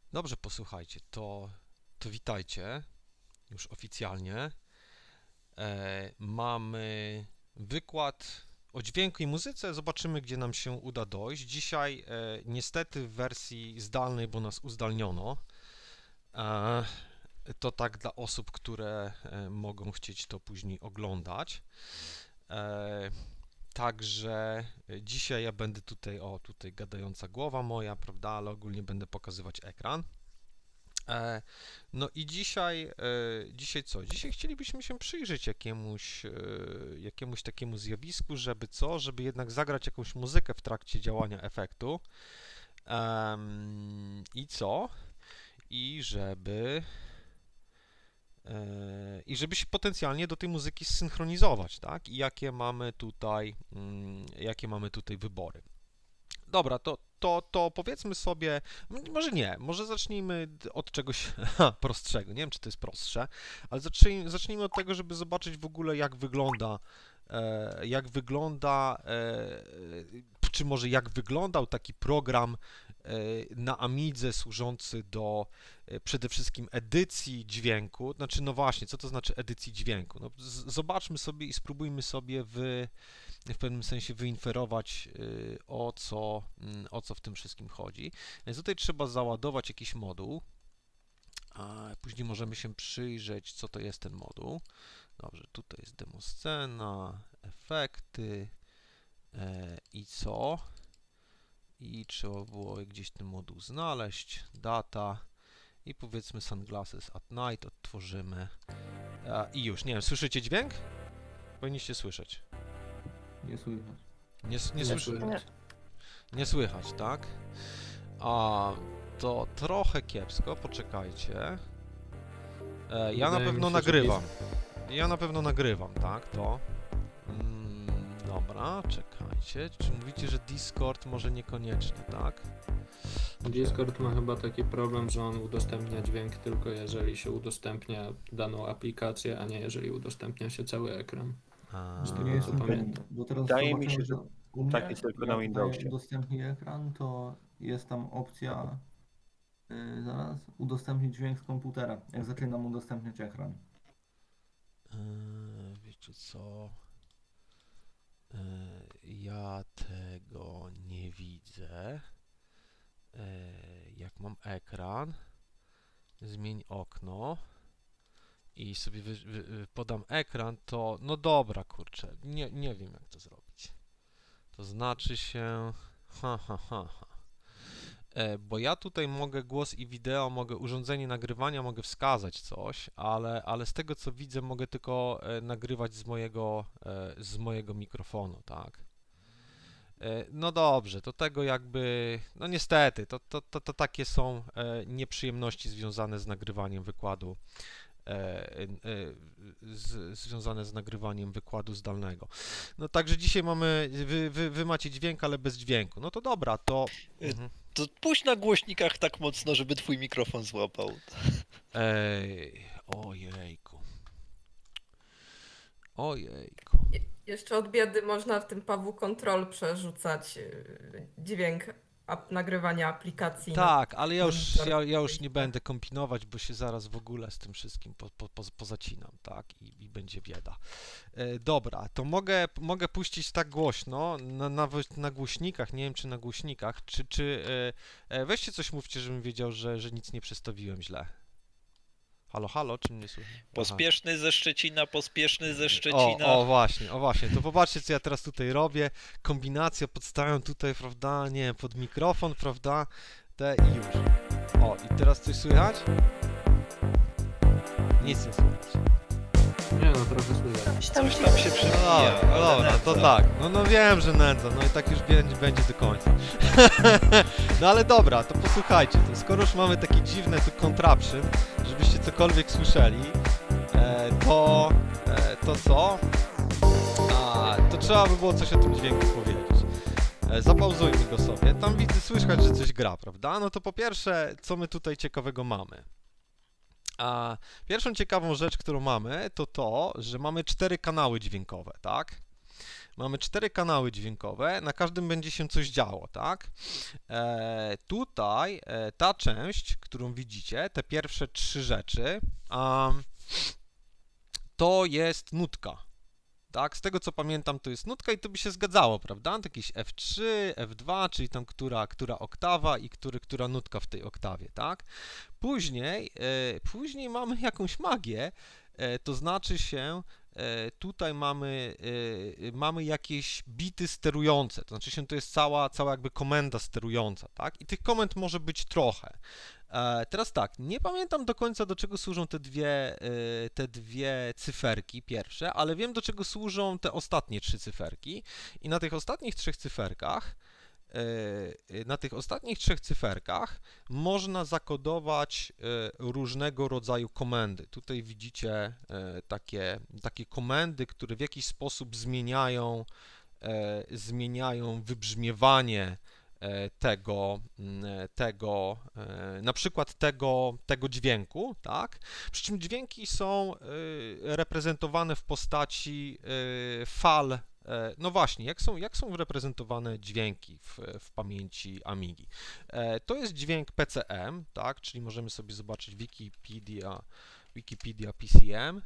Dobrze, posłuchajcie, to witajcie już oficjalnie. Mamy wykład o dźwięku i muzyce. Zobaczymy, gdzie nam się uda dojść. Dzisiaj niestety w wersji zdalnej, bo nas uzdalniono. To tak dla osób, które mogą chcieć to później oglądać. Także dzisiaj ja będę tutaj, tutaj gadająca głowa moja, prawda, ale ogólnie będę pokazywać ekran. No i dzisiaj co? Dzisiaj chcielibyśmy się przyjrzeć jakiemuś takiemu zjawisku, żeby jednak zagrać jakąś muzykę w trakcie działania efektu. I co? I żeby się potencjalnie do tej muzyki zsynchronizować, tak? I jakie mamy tutaj wybory. Dobra, to powiedzmy sobie, może nie, może zacznijmy od czegoś prostszego, nie wiem, czy to jest prostsze, ale zacznijmy od tego, żeby zobaczyć w ogóle, czy może jak wyglądał taki program na Amidze służący do przede wszystkim edycji dźwięku. Znaczy, no właśnie, co to znaczy edycji dźwięku? No, zobaczmy sobie i spróbujmy sobie w pewnym sensie wyinferować, o co w tym wszystkim chodzi. Więc tutaj trzeba załadować jakiś moduł, a później możemy się przyjrzeć, co to jest ten moduł. Dobrze, tutaj jest demoscena, efekty i co? I trzeba było gdzieś ten moduł znaleźć, data i powiedzmy sunglasses at night, odtworzymy i już, nie wiem, słyszycie dźwięk? Powinniście słyszeć. Nie słychać. Nie słychać, tak? A to trochę kiepsko, poczekajcie. Ja na pewno nagrywam. Ja na pewno nagrywam, tak? Dobra, czekajcie. Czy mówicie, że Discord może niekoniecznie, tak? Discord ma chyba taki problem, że on udostępnia dźwięk tylko jeżeli się udostępnia daną aplikację, a nie jeżeli udostępnia się cały ekran. To nie jest pamiętam, bo teraz Wydaje mi się, że u mnie, tak jest tylko na jak Windowsie. daję udostępnij ekran, to jest tam opcja zaraz udostępnić dźwięk z komputera, jak zaczynam udostępniać ekran. Wiecie co? Ja tego nie widzę. Jak mam ekran, zmień okno i sobie podam ekran, to no dobra, kurczę, nie wiem jak to zrobić. To znaczy się, bo ja tutaj mogę głos i wideo, mogę urządzenie nagrywania, mogę wskazać coś, ale z tego co widzę mogę tylko nagrywać z mojego mikrofonu, tak? No dobrze, to tego jakby, no niestety, to takie są nieprzyjemności związane z nagrywaniem wykładu, związane z nagrywaniem wykładu zdalnego. No także dzisiaj mamy, wy macie dźwięk, ale bez dźwięku. No to dobra, to... To puść na głośnikach tak mocno, żeby twój mikrofon złapał. Ojejku. Jeszcze od biedy można w tym Pawu Control przerzucać dźwięk nagrywania aplikacji. Tak, ale ja już nie będę kombinować, bo się zaraz w ogóle z tym wszystkim pozacinam, tak? I będzie bieda. Dobra, to mogę puścić tak głośno, nawet na głośnikach, nie wiem czy na głośnikach, weźcie coś mówcie, żebym wiedział, że nic nie przestawiłem źle. Halo, czy mnie słychać? Pospieszny ze Szczecina, pospieszny ze Szczecina. O właśnie, to popatrzcie, co ja teraz tutaj robię. Kombinacja, podstawiam tutaj, prawda, nie wiem, pod mikrofon, prawda, i już. I teraz coś słychać? Nic nie słychać. Nie no, trochę słychać. Coś tam się przewija. No dobra, to tak. No wiem, że nędza, no i tak już będzie do końca. No ale dobra, to posłuchajcie, to skoro już mamy taki dziwny tu contraption, żebyście cokolwiek słyszeli, to co? To trzeba by było coś o tym dźwięku powiedzieć. Zapauzujmy go sobie. Tam widzę, słychać, że coś gra, prawda? No to po pierwsze, co my tutaj ciekawego mamy? A pierwszą ciekawą rzecz, którą mamy, to że mamy 4 kanały dźwiękowe, tak? mamy 4 kanały dźwiękowe, na każdym będzie się coś działo, tak? Tutaj ta część, którą widzicie, te pierwsze 3 rzeczy, to jest nutka. Tak, z tego co pamiętam, to jest nutka i to by się zgadzało, prawda? To jakieś F3, F2, czyli tam która oktawa i która nutka w tej oktawie, tak? Później mamy jakąś magię, to znaczy się, tutaj mamy jakieś bity sterujące, to znaczy się, to jest cała jakby komenda sterująca, tak? I tych komend może być trochę. Teraz tak, nie pamiętam do końca, do czego służą te dwie cyferki pierwsze, ale wiem, do czego służą te ostatnie 3 cyferki i na tych ostatnich 3 cyferkach można zakodować różnego rodzaju komendy. Tutaj widzicie takie komendy, które w jakiś sposób zmieniają wybrzmiewanie na przykład tego dźwięku, tak? Przy czym dźwięki są reprezentowane w postaci fal. No właśnie, jak są reprezentowane dźwięki w pamięci Amigi? To jest dźwięk PCM, tak? Czyli możemy sobie zobaczyć Wikipedia PCM.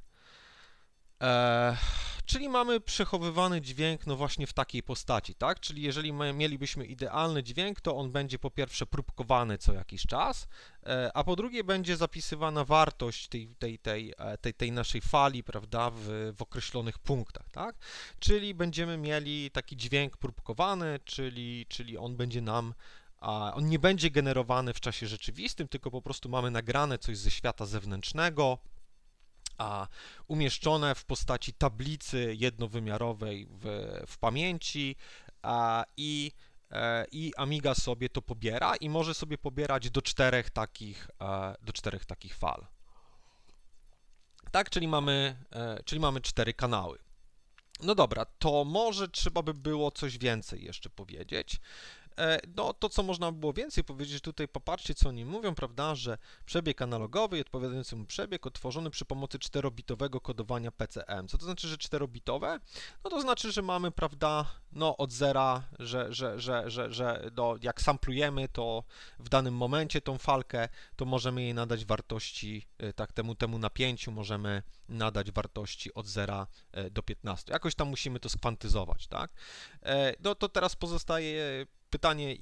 Czyli mamy przechowywany dźwięk, no właśnie w takiej postaci, tak? Czyli jeżeli mielibyśmy idealny dźwięk, to on będzie po pierwsze próbkowany co jakiś czas, a po drugie będzie zapisywana wartość tej naszej fali, prawda, w określonych punktach, tak? Czyli będziemy mieli taki dźwięk próbkowany, czyli on będzie nam on nie będzie generowany w czasie rzeczywistym, tylko po prostu mamy nagrane coś ze świata zewnętrznego, a umieszczone w postaci tablicy jednowymiarowej w pamięci i Amiga sobie to pobiera i może sobie pobierać do 4 takich fal. Tak, czyli mamy 4 kanały. No dobra, to może trzeba by było coś więcej jeszcze powiedzieć. No to, co można by było więcej powiedzieć, tutaj popatrzcie, co oni mówią, prawda, że przebieg analogowy i odpowiadający mu przebieg utworzony przy pomocy 4-bitowego kodowania PCM. Co to znaczy, że 4-bitowe? No to znaczy, że mamy, prawda, no od zera, że jak samplujemy, to w danym momencie tą falkę, to możemy jej nadać wartości, tak, temu napięciu możemy nadać wartości od 0 do 15. Jakoś tam musimy to skwantyzować, tak? No to teraz pozostaje pytanie,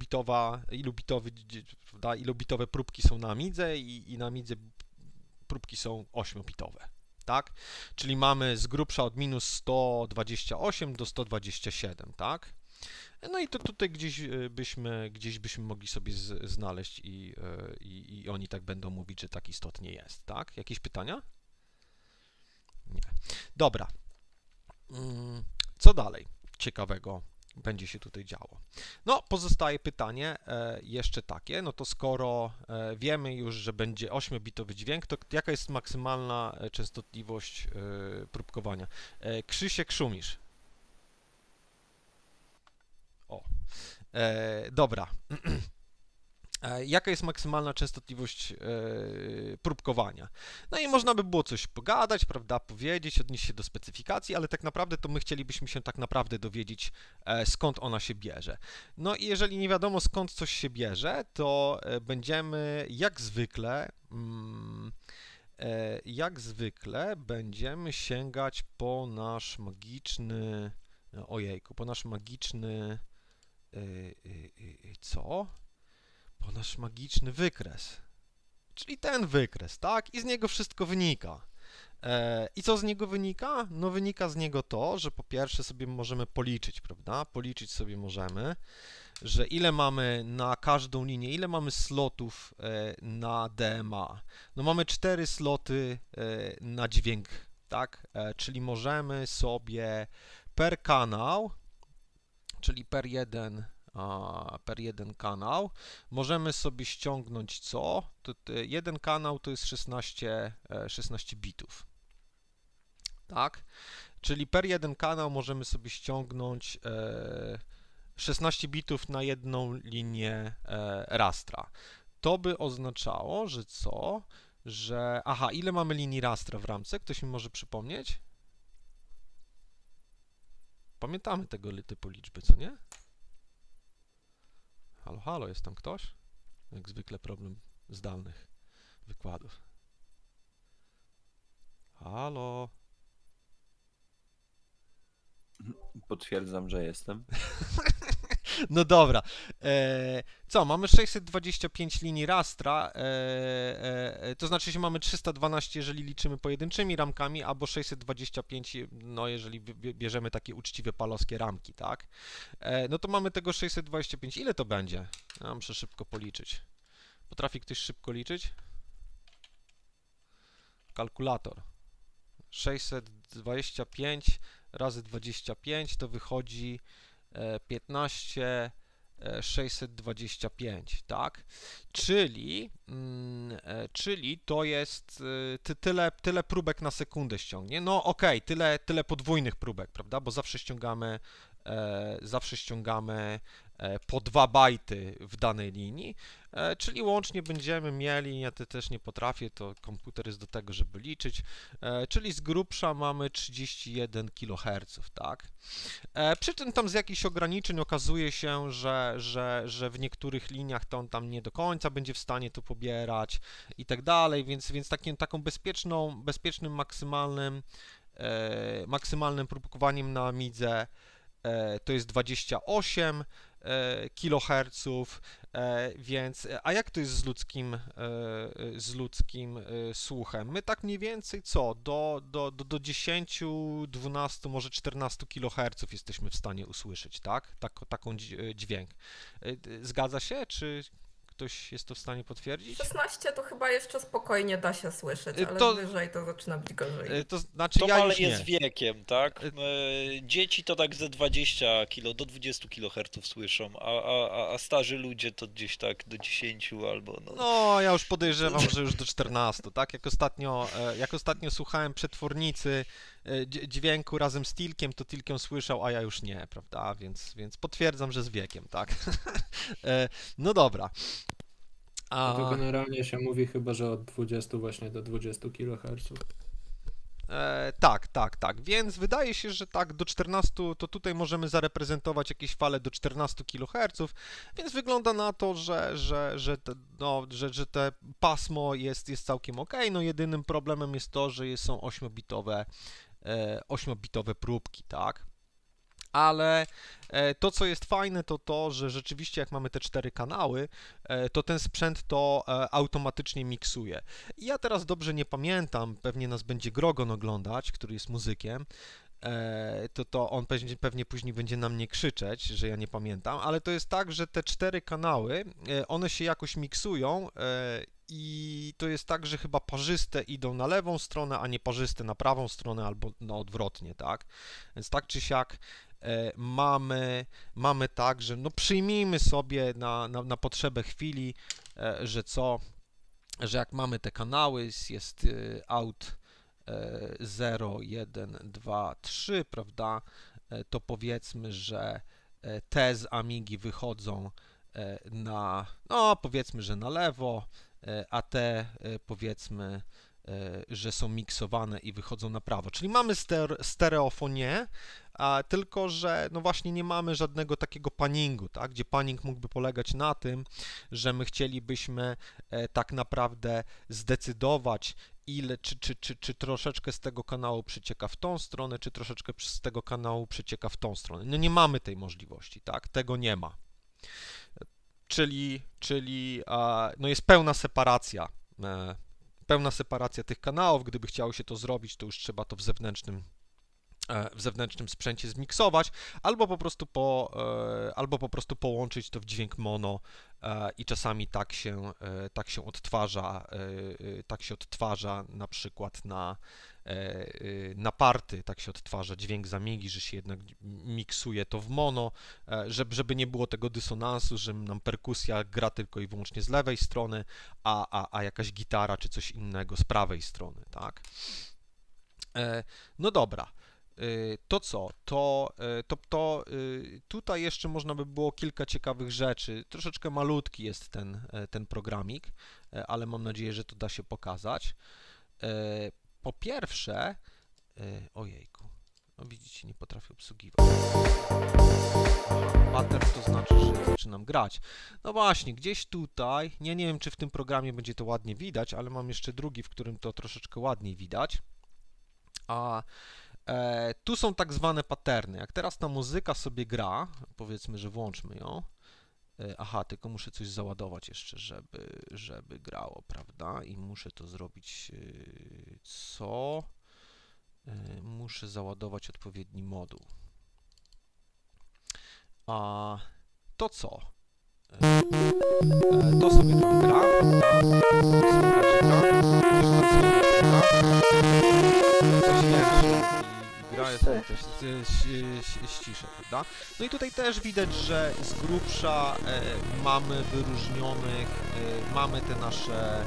ilubitowe próbki są na Amidze i na Amidze próbki są 8-bitowe, tak? Czyli mamy z grubsza od minus 128 do 127, tak? No i to tutaj gdzieś byśmy mogli sobie znaleźć i oni tak będą mówić, że tak istotnie jest, tak? Jakieś pytania? Nie. Dobra. Co dalej ciekawego będzie się tutaj działo? No, pozostaje pytanie jeszcze takie, no to skoro wiemy już, że będzie 8-bitowy dźwięk, to jaka jest maksymalna częstotliwość próbkowania? Krzysiek, szumisz. O, dobra. Jaka jest maksymalna częstotliwość próbkowania? No i można by było coś pogadać, prawda, powiedzieć, odnieść się do specyfikacji, ale tak naprawdę to my chcielibyśmy się tak naprawdę dowiedzieć, skąd ona się bierze. No i jeżeli nie wiadomo, skąd coś się bierze, to będziemy jak zwykle będziemy sięgać po nasz magiczny, po nasz magiczny, po nasz magiczny wykres, czyli ten wykres, tak? I z niego wszystko wynika. I co z niego wynika? No wynika z niego to, że po pierwsze sobie możemy policzyć, prawda? Policzyć sobie możemy, że ile mamy na każdą linię, ile mamy slotów na DMA. No mamy 4 sloty na dźwięk, tak? Czyli możemy sobie per kanał, czyli per jeden kanał, możemy sobie ściągnąć co? Jeden kanał to jest 16 bitów, tak? Czyli per jeden kanał możemy sobie ściągnąć 16 bitów na jedną linię rastra. To by oznaczało, że co? Że, ile mamy linii rastra w ramce? Ktoś mi może przypomnieć? Pamiętamy tego typu liczby, co nie? Halo, halo, jest tam ktoś? Jak zwykle problem zdalnych wykładów. Halo. Potwierdzam, że jestem. No dobra. Co, mamy 625 linii rastra, to znaczy, że mamy 312, jeżeli liczymy pojedynczymi ramkami, albo 625, no jeżeli bierzemy takie uczciwe palowskie ramki, tak? No to mamy tego 625. Ile to będzie? Ja muszę szybko policzyć. Potrafi ktoś szybko liczyć? Kalkulator. 625 razy 25 to wychodzi 15 625, tak? Czyli to jest tyle próbek na sekundę ściągnie. No okej, tyle podwójnych próbek, prawda? Bo zawsze ściągamy po 2 bajty w danej linii, czyli łącznie będziemy mieli, ja też nie potrafię, to komputer jest do tego, żeby liczyć, czyli z grubsza mamy 31 kHz, tak? Przy czym tam z jakichś ograniczeń okazuje się, że w niektórych liniach to on tam nie do końca będzie w stanie to pobierać i tak dalej, więc taką bezpiecznym maksymalnym próbkowaniem na Amidze to jest 28 kHz, więc, a jak to jest z ludzkim słuchem? My tak mniej więcej co, do 10, 12, może 14 kHz jesteśmy w stanie usłyszeć, tak? Taką dźwięk. Zgadza się, czy ktoś jest to w stanie potwierdzić? 16 to chyba jeszcze spokojnie da się słyszeć, ale To- wyżej to zaczyna być gorzej. To znaczy, To ja już maleje nie. z wiekiem, tak? Dzieci to tak ze 20 kilo, do 20 kHz słyszą, a starzy ludzie to gdzieś tak do 10 albo no. No, ja już podejrzewam, że już do 14, tak? Jak ostatnio słuchałem przetwornicy dźwięku razem z Tilkiem, to Tilkiem słyszał, a ja już nie, prawda? Więc potwierdzam, że z wiekiem, tak? No dobra. To generalnie się mówi chyba, że od 20 właśnie do 20 kHz. Tak. Więc wydaje się, że tak do 14, to tutaj możemy zareprezentować jakieś fale do 14 kHz, więc wygląda na to, że te pasmo jest całkiem ok. No jedynym problemem jest to, że są 8-bitowe próbki, tak? Ale to, co jest fajne, to to, że rzeczywiście jak mamy te 4 kanały, to ten sprzęt to automatycznie miksuje. I ja teraz dobrze nie pamiętam, pewnie nas będzie Grogon oglądać, który jest muzykiem, to on pewnie później będzie na mnie krzyczeć, że ja nie pamiętam, ale to jest tak, że te 4 kanały, one się jakoś miksują i to jest tak, że chyba parzyste idą na lewą stronę, a nie parzyste na prawą stronę, albo no odwrotnie, tak? Więc tak czy siak mamy tak, że no przyjmijmy sobie na potrzebę chwili, że jak mamy te kanały, jest out 0, 1, 2, 3, prawda, to powiedzmy, że te z Amigi wychodzą no powiedzmy, że na lewo, a te powiedzmy, że są miksowane i wychodzą na prawo. Czyli mamy stereofonię, tylko że no właśnie nie mamy żadnego takiego panningu, tak? Gdzie panning mógłby polegać na tym, że my chcielibyśmy tak naprawdę zdecydować, ile, czy troszeczkę z tego kanału przecieka w tą stronę, czy troszeczkę z tego kanału przecieka w tą stronę. No nie mamy tej możliwości, tak? Tego nie ma. Czyli no jest pełna separacja tych kanałów. Gdyby chciało się to zrobić, to już trzeba to w zewnętrznym sprzęcie zmiksować, albo po prostu połączyć to w dźwięk mono i czasami tak się odtwarza na przykład na party, tak się odtwarza dźwięk z Amigi, że się jednak miksuje to w mono, żeby nie było tego dysonansu, że nam perkusja gra tylko i wyłącznie z lewej strony, a jakaś gitara czy coś innego z prawej strony, tak? No dobra. To co? Tutaj jeszcze można by było kilka ciekawych rzeczy. Troszeczkę malutki jest ten programik, ale mam nadzieję, że to da się pokazać. Po pierwsze, ojejku, No widzicie, nie potrafię obsługiwać. Pattern to znaczy, że zaczynam grać. No właśnie, gdzieś tutaj, nie wiem czy w tym programie będzie to ładnie widać, ale mam jeszcze drugi, w którym to troszeczkę ładniej widać. A tu są tak zwane patterny. Jak teraz ta muzyka sobie gra, powiedzmy, że włączmy ją. Aha, tylko muszę coś załadować jeszcze, żeby grało, prawda? I muszę to zrobić co? Muszę załadować odpowiedni moduł. A to co? To sobie tam gra, prawda? Słychać gra. Coś większe i gra jest też ściszę, prawda? No i tutaj też widać, że z grubsza mamy wyróżnionych, mamy te nasze...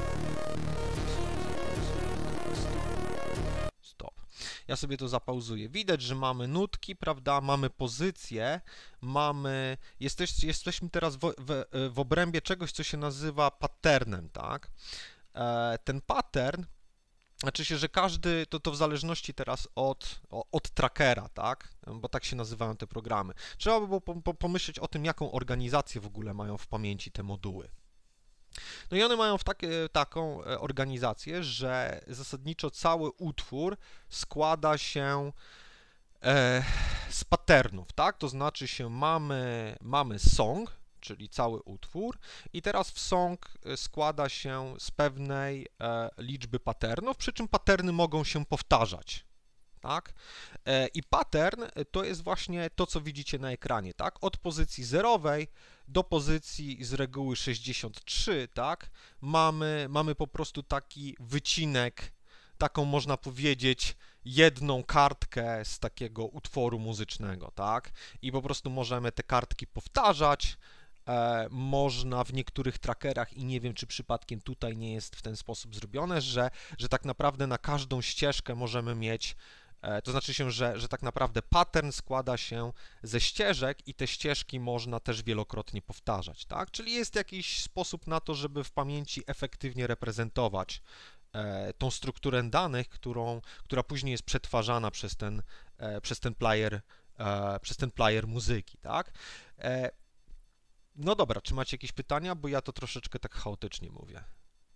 Stop. Ja sobie to zapauzuję. Widać, że mamy nutki, prawda? Mamy pozycję, mamy... Jesteśmy teraz w obrębie czegoś, co się nazywa patternem, tak? Ten pattern, znaczy się, że każdy, to w zależności teraz od trackera, tak? Bo tak się nazywają te programy. Trzeba by było pomyśleć o tym, jaką organizację w ogóle mają w pamięci te moduły. No i one mają taką organizację, że zasadniczo cały utwór składa się z patternów, tak? To znaczy się mamy song, czyli cały utwór i teraz w song składa się z pewnej liczby patternów, przy czym patterny mogą się powtarzać, tak? I pattern to jest właśnie to, co widzicie na ekranie, tak? Od pozycji zerowej do pozycji z reguły 63, tak? Mamy po prostu taki wycinek, taką można powiedzieć jedną kartkę z takiego utworu muzycznego, tak? I po prostu możemy te kartki powtarzać. Można w niektórych trackerach i nie wiem, czy przypadkiem tutaj nie jest w ten sposób zrobione, że tak naprawdę na każdą ścieżkę możemy mieć, to znaczy się, że tak naprawdę pattern składa się ze ścieżek i te ścieżki można też wielokrotnie powtarzać, tak? Czyli jest jakiś sposób na to, żeby w pamięci efektywnie reprezentować tą strukturę danych, która później jest przetwarzana przez ten player muzyki, tak? No dobra, czy macie jakieś pytania? Bo ja to troszeczkę tak chaotycznie mówię.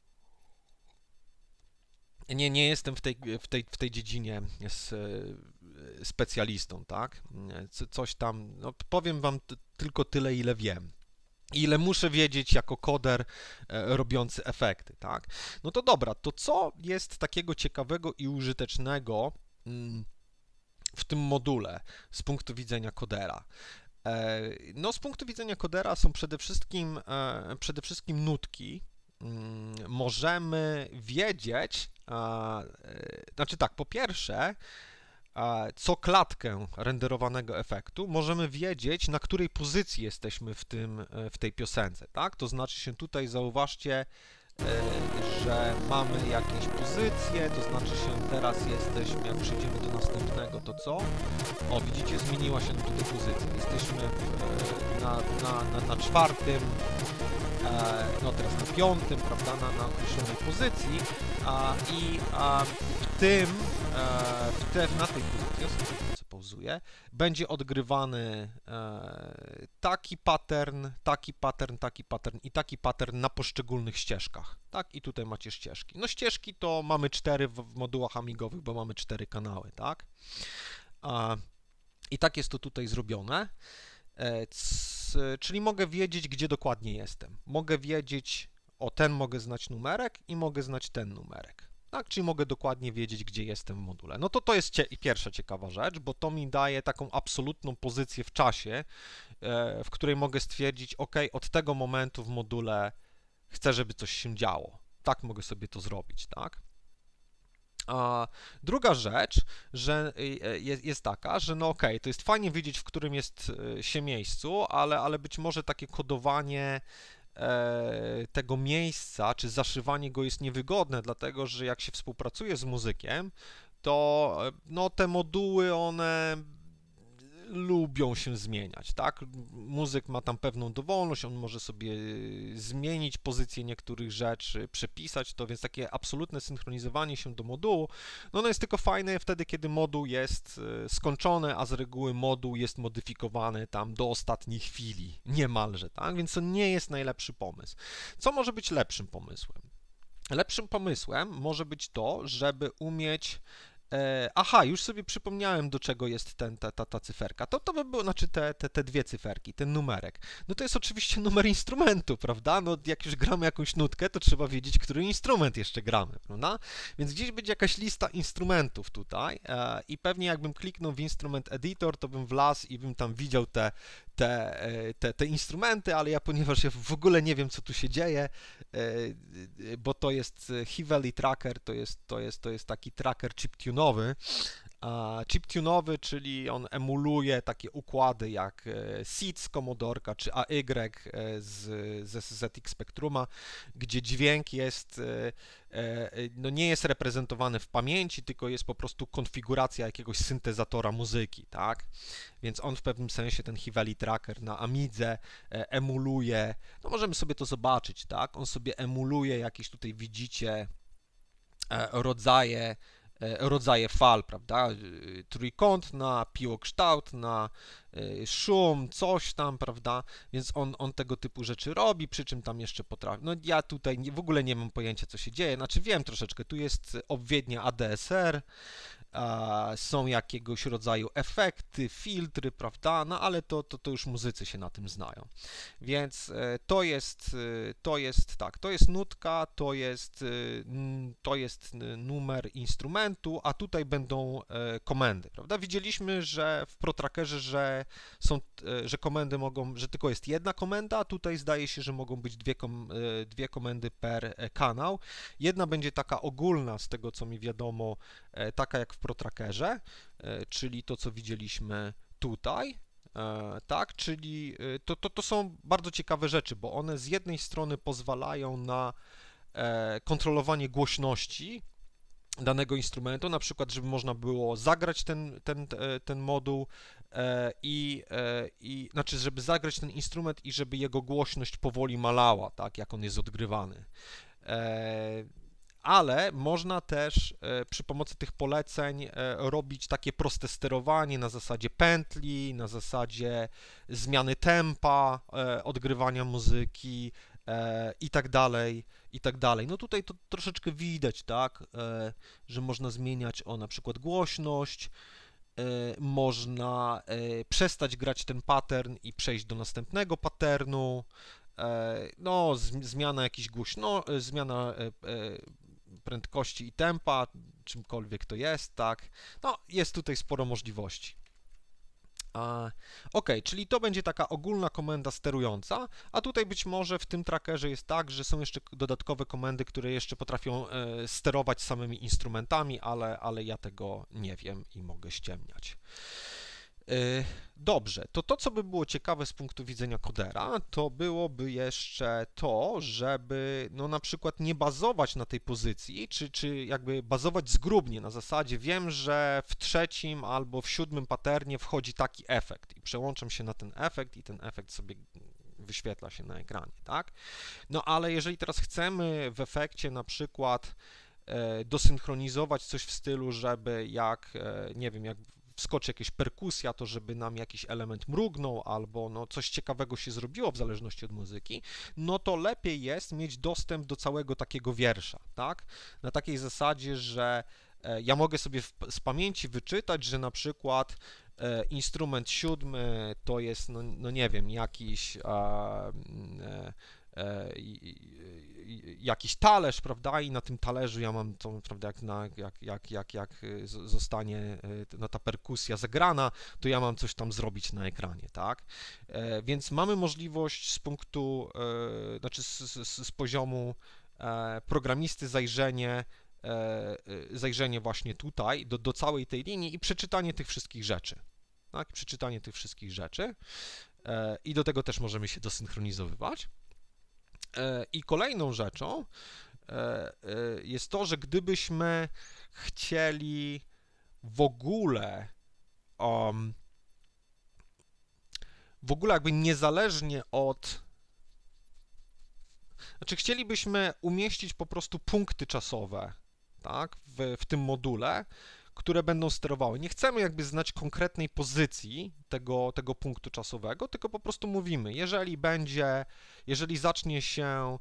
Nie jestem w tej dziedzinie specjalistą, tak? Coś tam, no powiem wam tylko tyle, ile wiem. Ile muszę wiedzieć jako koder robiący efekty, tak? No to dobra, to co jest takiego ciekawego i użytecznego w tym module z punktu widzenia kodera? No, z punktu widzenia kodera są przede wszystkim nutki. Możemy wiedzieć, znaczy tak, po pierwsze, co klatkę renderowanego efektu możemy wiedzieć, na której pozycji jesteśmy w tej piosence, tak? To znaczy się tutaj zauważcie, że mamy jakieś pozycje, to znaczy się teraz jesteśmy, jak przejdziemy do następnego, to co? O, widzicie, zmieniła się tutaj pozycja. Jesteśmy na czwartym, no teraz na piątym, prawda, na określonej pozycji i na tej pozycji, co pauzuję, będzie odgrywany taki pattern i taki pattern na poszczególnych ścieżkach, tak? I tutaj macie ścieżki. No ścieżki to mamy 4 w modułach amigowych, bo mamy 4 kanały, tak? I tak jest to tutaj zrobione. Czyli mogę wiedzieć, gdzie dokładnie jestem. Mogę wiedzieć, ten mogę znać numerek i mogę znać ten numerek. Tak, czyli mogę dokładnie wiedzieć, gdzie jestem w module. No to jest pierwsza ciekawa rzecz, bo to mi daje taką absolutną pozycję w czasie, w której mogę stwierdzić, ok, od tego momentu w module chcę, żeby coś się działo. Tak mogę sobie to zrobić, tak? A druga rzecz, że jest taka, że no okej, to jest fajnie wiedzieć, w którym jest się miejscu, ale być może takie kodowanie tego miejsca, czy zaszywanie go jest niewygodne, dlatego że jak się współpracuje z muzykiem, to no, te moduły, one lubią się zmieniać, tak? Muzyk ma tam pewną dowolność, on może sobie zmienić pozycję niektórych rzeczy, przepisać to, więc takie absolutne synchronizowanie się do modułu, no ono jest tylko fajne wtedy, kiedy moduł jest skończony, a z reguły moduł jest modyfikowany tam do ostatniej chwili, niemalże, tak? Więc to nie jest najlepszy pomysł. Co może być lepszym pomysłem? Lepszym pomysłem może być to, żeby umieć. Aha, już sobie przypomniałem, do czego jest ta cyferka. To by było, znaczy te dwie cyferki, ten numerek. No to jest oczywiście numer instrumentu, prawda? No jak już gramy jakąś nutkę, to trzeba wiedzieć, który instrument jeszcze gramy, prawda? Więc gdzieś będzie jakaś lista instrumentów tutaj i pewnie jakbym kliknął w Instrument Editor, to bym wlazł i bym tam widział te instrumenty, ale ponieważ ja w ogóle nie wiem, co tu się dzieje, bo to jest Hiveli Tracker, to jest taki tracker chiptunowy. Chiptunowy, czyli on emuluje takie układy jak SID z Commodorka, czy AY z ZX Spectruma, gdzie dźwięk jest, no nie jest reprezentowany w pamięci, tylko jest po prostu konfiguracja jakiegoś syntezatora muzyki, tak? Więc on w pewnym sensie, ten Hiveli Tracker na Amidze emuluje, no możemy sobie to zobaczyć, tak? On sobie emuluje jakieś, tutaj widzicie, rodzaje fal, prawda, trójkątna, piłokształtna, szum, coś tam, prawda, więc on tego typu rzeczy robi, przy czym tam jeszcze potrafi, no ja tutaj w ogóle nie mam pojęcia, co się dzieje, znaczy wiem troszeczkę, tu jest obwiednia ADSR, są jakiegoś rodzaju efekty, filtry, prawda, no ale to już muzycy się na tym znają, więc to jest tak, to jest nutka, to jest numer instrumentu, a tutaj będą komendy, prawda, widzieliśmy, że w ProTrackerze, że komendy mogą, że tylko jest jedna komenda, a tutaj zdaje się, że mogą być dwie komendy per kanał, jedna będzie taka ogólna, z tego co mi wiadomo, taka jak w ProTrackerze, czyli to, co widzieliśmy tutaj, tak, czyli to są bardzo ciekawe rzeczy, bo one z jednej strony pozwalają na kontrolowanie głośności danego instrumentu, na przykład, żeby można było zagrać ten moduł znaczy, żeby zagrać ten instrument i żeby jego głośność powoli malała, tak, jak on jest odgrywany. Ale można też przy pomocy tych poleceń robić takie proste sterowanie na zasadzie pętli, na zasadzie zmiany tempa, odgrywania muzyki i tak dalej, i tak dalej. No tutaj to troszeczkę widać, tak, że można zmieniać na przykład głośność, można przestać grać ten pattern i przejść do następnego patternu, no zmiana jakiejś zmiana prędkości i tempa, czymkolwiek to jest, tak, no jest tutaj sporo możliwości. Ok, czyli to będzie taka ogólna komenda sterująca, a tutaj być może w tym trackerze jest tak, że są jeszcze dodatkowe komendy, które jeszcze potrafią sterować samymi instrumentami, ale ja tego nie wiem i mogę ściemniać. Dobrze, to co by było ciekawe z punktu widzenia kodera, to byłoby jeszcze to, żeby no na przykład nie bazować na tej pozycji, czy jakby bazować zgrubnie na zasadzie wiem, że w trzecim albo w siódmym patternie wchodzi taki efekt i przełączam się na ten efekt i ten efekt sobie wyświetla się na ekranie, tak? No ale jeżeli teraz chcemy w efekcie na przykład dosynchronizować coś w stylu, żeby nie wiem, jak wskoczy jakaś perkusja, to żeby nam jakiś element mrugnął albo no coś ciekawego się zrobiło w zależności od muzyki, no to lepiej jest mieć dostęp do całego takiego wiersza, tak? Na takiej zasadzie, że ja mogę sobie z pamięci wyczytać, że na przykład instrument siódmy to jest, no nie wiem, jakiś talerz, prawda, i na tym talerzu ja mam to, prawda, jak zostanie ta perkusja zagrana, to ja mam coś tam zrobić na ekranie, tak, więc mamy możliwość z punktu, znaczy z poziomu programisty zajrzenie właśnie tutaj, do całej tej linii i przeczytanie tych wszystkich rzeczy, tak, przeczytanie tych wszystkich rzeczy i do tego też możemy się dosynchronizowywać. I kolejną rzeczą jest to, że gdybyśmy chcieli w ogóle w ogóle jakby niezależnie od... Znaczy chcielibyśmy umieścić po prostu punkty czasowe, tak, w tym module, które będą sterowały. Nie chcemy jakby znać konkretnej pozycji tego punktu czasowego, tylko po prostu mówimy, jeżeli zacznie się,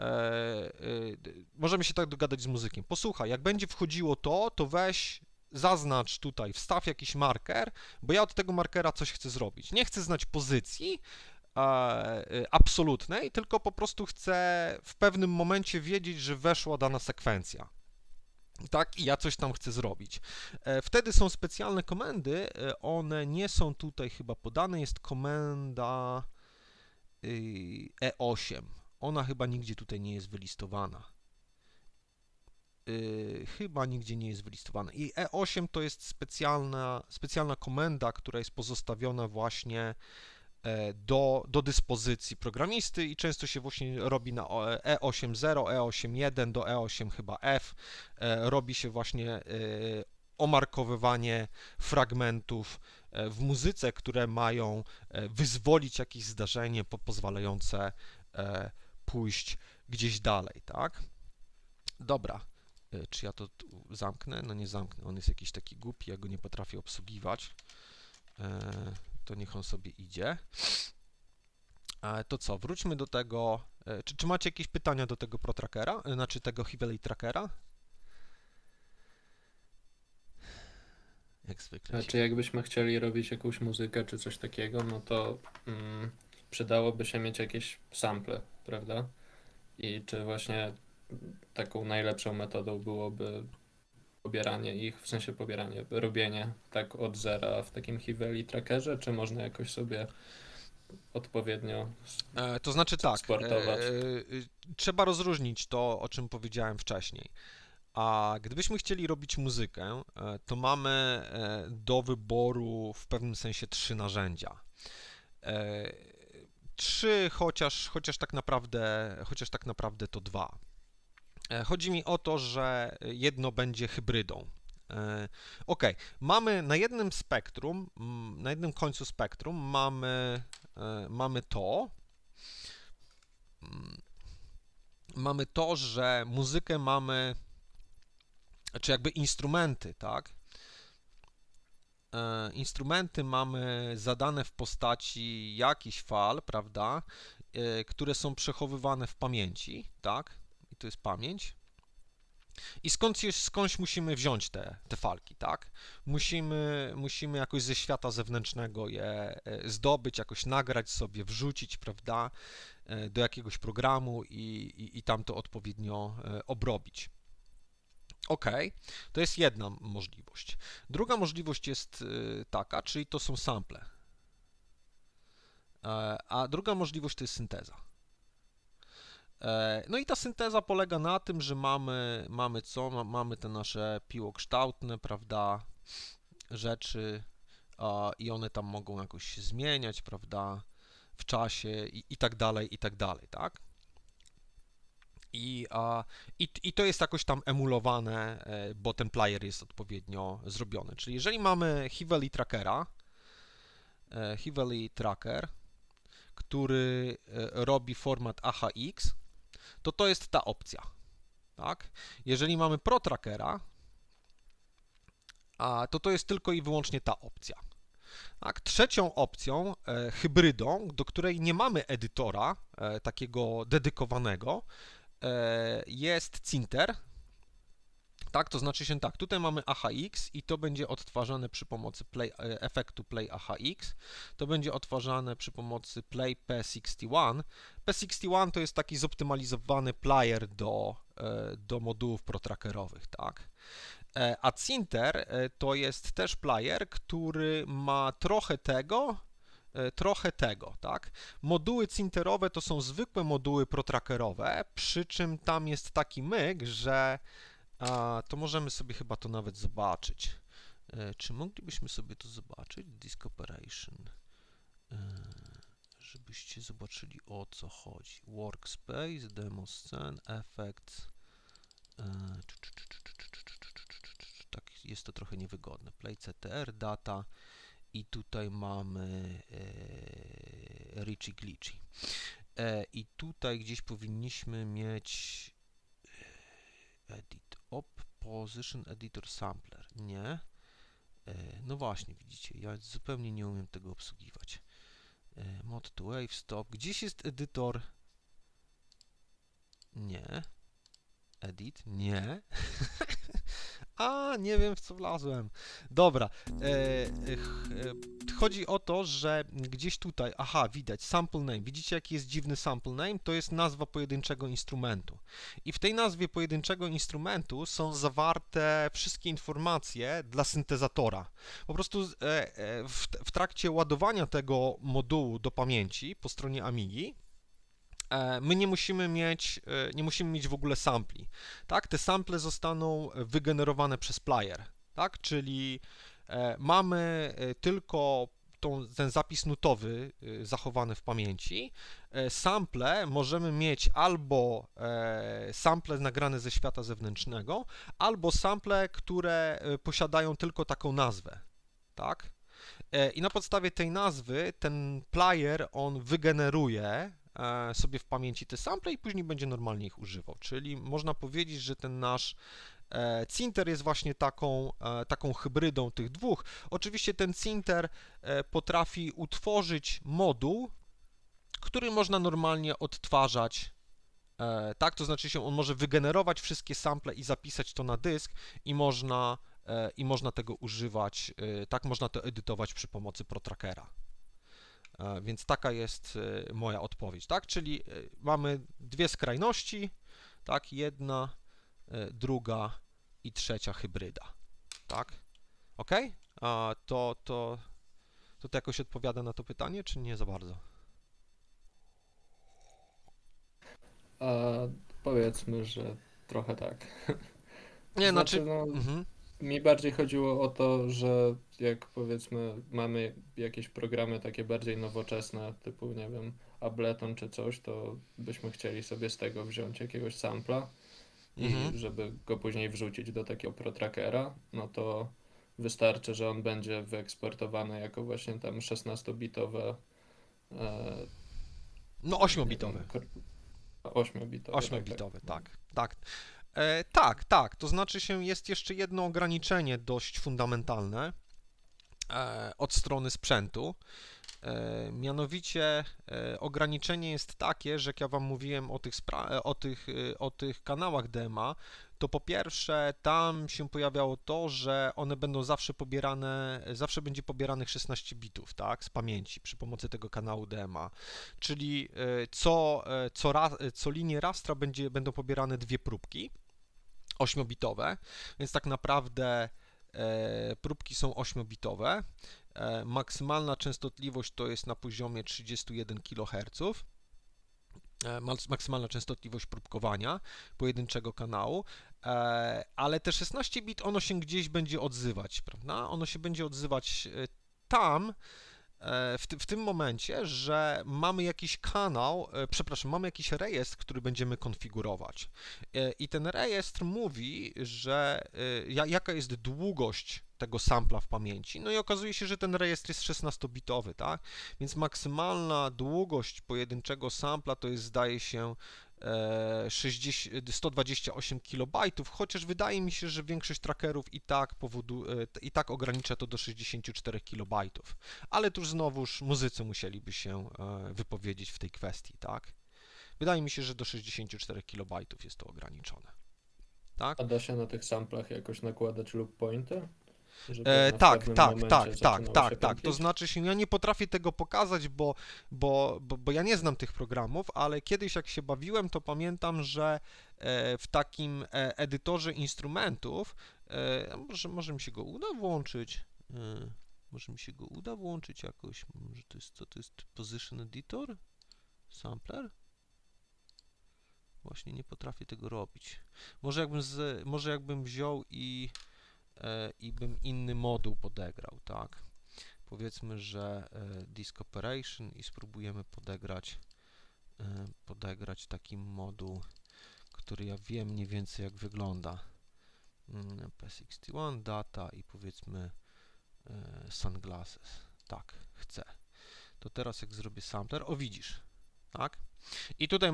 możemy się tak dogadać z muzykiem, posłuchaj, jak będzie wchodziło to weź, zaznacz tutaj, wstaw jakiś marker, bo ja od tego markera coś chcę zrobić. Nie chcę znać pozycji absolutnej, tylko po prostu chcę w pewnym momencie wiedzieć, że weszła dana sekwencja. Tak, i ja coś tam chcę zrobić. Wtedy są specjalne komendy, one nie są tutaj chyba podane, jest komenda E8. Ona chyba nigdzie tutaj nie jest wylistowana. Chyba nigdzie nie jest wylistowana. I E8 to jest specjalna komenda, która jest pozostawiona właśnie do dyspozycji programisty i często się właśnie robi na E8.0, E8.1 do E8 chyba F, robi się właśnie omarkowywanie fragmentów w muzyce, które mają wyzwolić jakieś zdarzenie pozwalające pójść gdzieś dalej, tak? Dobra, czy ja to zamknę? No nie zamknę, on jest jakiś taki głupi, ja go nie potrafię obsługiwać. To niech on sobie idzie. To co, wróćmy do tego. Czy macie jakieś pytania do tego ProTrackera? Znaczy tego Hively Trackera? Jak zwykle. Czy jakbyśmy chcieli robić jakąś muzykę czy coś takiego, no to przydałoby się mieć jakieś sample, prawda? I czy właśnie taką najlepszą metodą byłoby pobieranie ich, w sensie robienie tak od zera w takim Hively Trackerze, czy można jakoś sobie odpowiednio To znaczy tak, sportować? trzeba rozróżnić to, o czym powiedziałem wcześniej. A gdybyśmy chcieli robić muzykę, to mamy do wyboru w pewnym sensie 3 narzędzia. 3, chociaż tak naprawdę to 2. Chodzi mi o to, że jedno będzie hybrydą. Ok, mamy na jednym spektrum, na jednym końcu spektrum mamy to, że muzykę mamy, czy jakby instrumenty, tak? Instrumenty mamy zadane w postaci jakichś fal, prawda? Które są przechowywane w pamięci, tak? I to jest pamięć. I skądś musimy wziąć te falki, tak? Musimy jakoś ze świata zewnętrznego je zdobyć, jakoś nagrać sobie, wrzucić, prawda? Do jakiegoś programu i tam to odpowiednio obrobić. Ok, to jest jedna możliwość. Druga możliwość jest taka, czyli to są sample. A druga możliwość to jest synteza. No i ta synteza polega na tym, że mamy co? Mamy te nasze piłokształtne, prawda, rzeczy i one tam mogą jakoś się zmieniać, prawda, w czasie i tak dalej, tak? I to jest jakoś tam emulowane, bo ten player jest odpowiednio zrobiony. Czyli jeżeli mamy Hively Tracker, który robi format AHX, to jest ta opcja, tak? Jeżeli mamy ProTrackera, to jest tylko i wyłącznie ta opcja. Tak? Trzecią opcją, hybrydą, do której nie mamy edytora takiego dedykowanego, jest Cinter. Tak, to znaczy się tak, tutaj mamy AHX i to będzie odtwarzane przy pomocy efektu Play AHX. To będzie odtwarzane przy pomocy Play P61. P61 to jest taki zoptymalizowany player do modułów protrackerowych, tak. A Cinter to jest też player, który ma trochę tego, tak? Moduły cinterowe to są zwykłe moduły protrackerowe, przy czym tam jest taki myk, że to możemy sobie chyba to nawet zobaczyć. Czy moglibyśmy sobie to zobaczyć? Disk Operation. Żebyście zobaczyli, o co chodzi. Workspace, Demo Scene, Effects. Tak, jest to trochę niewygodne. Play CTR, Data. I tutaj mamy Richie Glitchy. I tutaj gdzieś powinniśmy mieć edit op position editor sampler. Nie. No właśnie, widzicie, ja zupełnie nie umiem tego obsługiwać. Mod to wave stop. Gdzieś jest edytor. Nie. Edit. Nie. A, nie wiem, w co wlazłem. Dobra. Chodzi o to, że gdzieś tutaj, aha, widać, sample name. Widzicie, jaki jest dziwny sample name? To jest nazwa pojedynczego instrumentu. I w tej nazwie pojedynczego instrumentu są zawarte wszystkie informacje dla syntezatora. Po prostu w trakcie ładowania tego modułu do pamięci po stronie Amigi my nie musimy mieć w ogóle sampli, tak? Te sample zostaną wygenerowane przez player, tak? Czyli mamy tylko ten zapis nutowy zachowany w pamięci. Sample możemy mieć albo sample nagrane ze świata zewnętrznego, albo sample, które posiadają tylko taką nazwę, tak? I na podstawie tej nazwy ten player, on wygeneruje sobie w pamięci te sample i później będzie normalnie ich używał. Czyli można powiedzieć, że ten nasz Cinter jest właśnie taką hybrydą tych dwóch. Oczywiście ten Cinter potrafi utworzyć moduł, który można normalnie odtwarzać, tak? To znaczy on może wygenerować wszystkie sample i zapisać to na dysk i można tego używać, tak? Można to edytować przy pomocy ProTrackera. Więc taka jest moja odpowiedź, tak? Czyli mamy dwie skrajności, tak? Jedna, druga i trzecia hybryda, tak? Ok? A to jakoś odpowiada na to pytanie, czy nie za bardzo? Powiedzmy, że trochę tak. Nie, Znaczy, mhm. Mi bardziej chodziło o to, że jak powiedzmy mamy jakieś programy takie bardziej nowoczesne, typu nie wiem, Ableton czy coś, to byśmy chcieli sobie z tego wziąć jakiegoś sampla i żeby go później wrzucić do takiego ProTrackera, no to wystarczy, że on będzie wyeksportowany jako właśnie tam 16-bitowe. No 8-bitowe. 8-bitowe. 8-bitowe, tak. Tak, to znaczy jest jeszcze jedno ograniczenie dość fundamentalne od strony sprzętu. Mianowicie ograniczenie jest takie, że jak ja Wam mówiłem o tych kanałach DMA, to po pierwsze tam się pojawiało to, że one będą zawsze będzie pobieranych 16 bitów, tak, z pamięci przy pomocy tego kanału DMA. Czyli co linię rastra będą pobierane dwie próbki 8-bitowe, więc tak naprawdę próbki są 8-bitowe. Maksymalna częstotliwość to jest na poziomie 31 kHz. Maksymalna częstotliwość próbkowania pojedynczego kanału, ale te 16 bit ono się gdzieś będzie odzywać, prawda? Ono się będzie odzywać tam, w tym momencie, że mamy jakiś kanał, mamy jakiś rejestr, który będziemy konfigurować. I ten rejestr mówi, że jaka jest długość tego sampla w pamięci. No i okazuje się, że ten rejestr jest 16-bitowy, tak? Więc maksymalna długość pojedynczego sampla to jest, zdaje się, 128 KB, chociaż wydaje mi się, że większość trackerów i tak ogranicza to do 64 KB. Ale tu znowuż muzycy musieliby się wypowiedzieć w tej kwestii, tak? Wydaje mi się, że do 64 KB jest to ograniczone. Tak? A da się na tych samplach jakoś nakładać loop pointy? Tak. To znaczy ja nie potrafię tego pokazać, bo ja nie znam tych programów, ale kiedyś jak się bawiłem, to pamiętam, że w takim edytorze instrumentów, może mi się go uda włączyć, jakoś, może to jest Position Editor? Sampler? Właśnie nie potrafię tego robić. Może jakbym wziął i bym inny moduł podegrał, tak? Powiedzmy, że Disk Operation i spróbujemy podegrać taki moduł, który ja wiem mniej więcej jak wygląda. P61 data i powiedzmy sunglasses. Tak, chcę. to teraz jak zrobię sampler, o widzisz, tak? I tutaj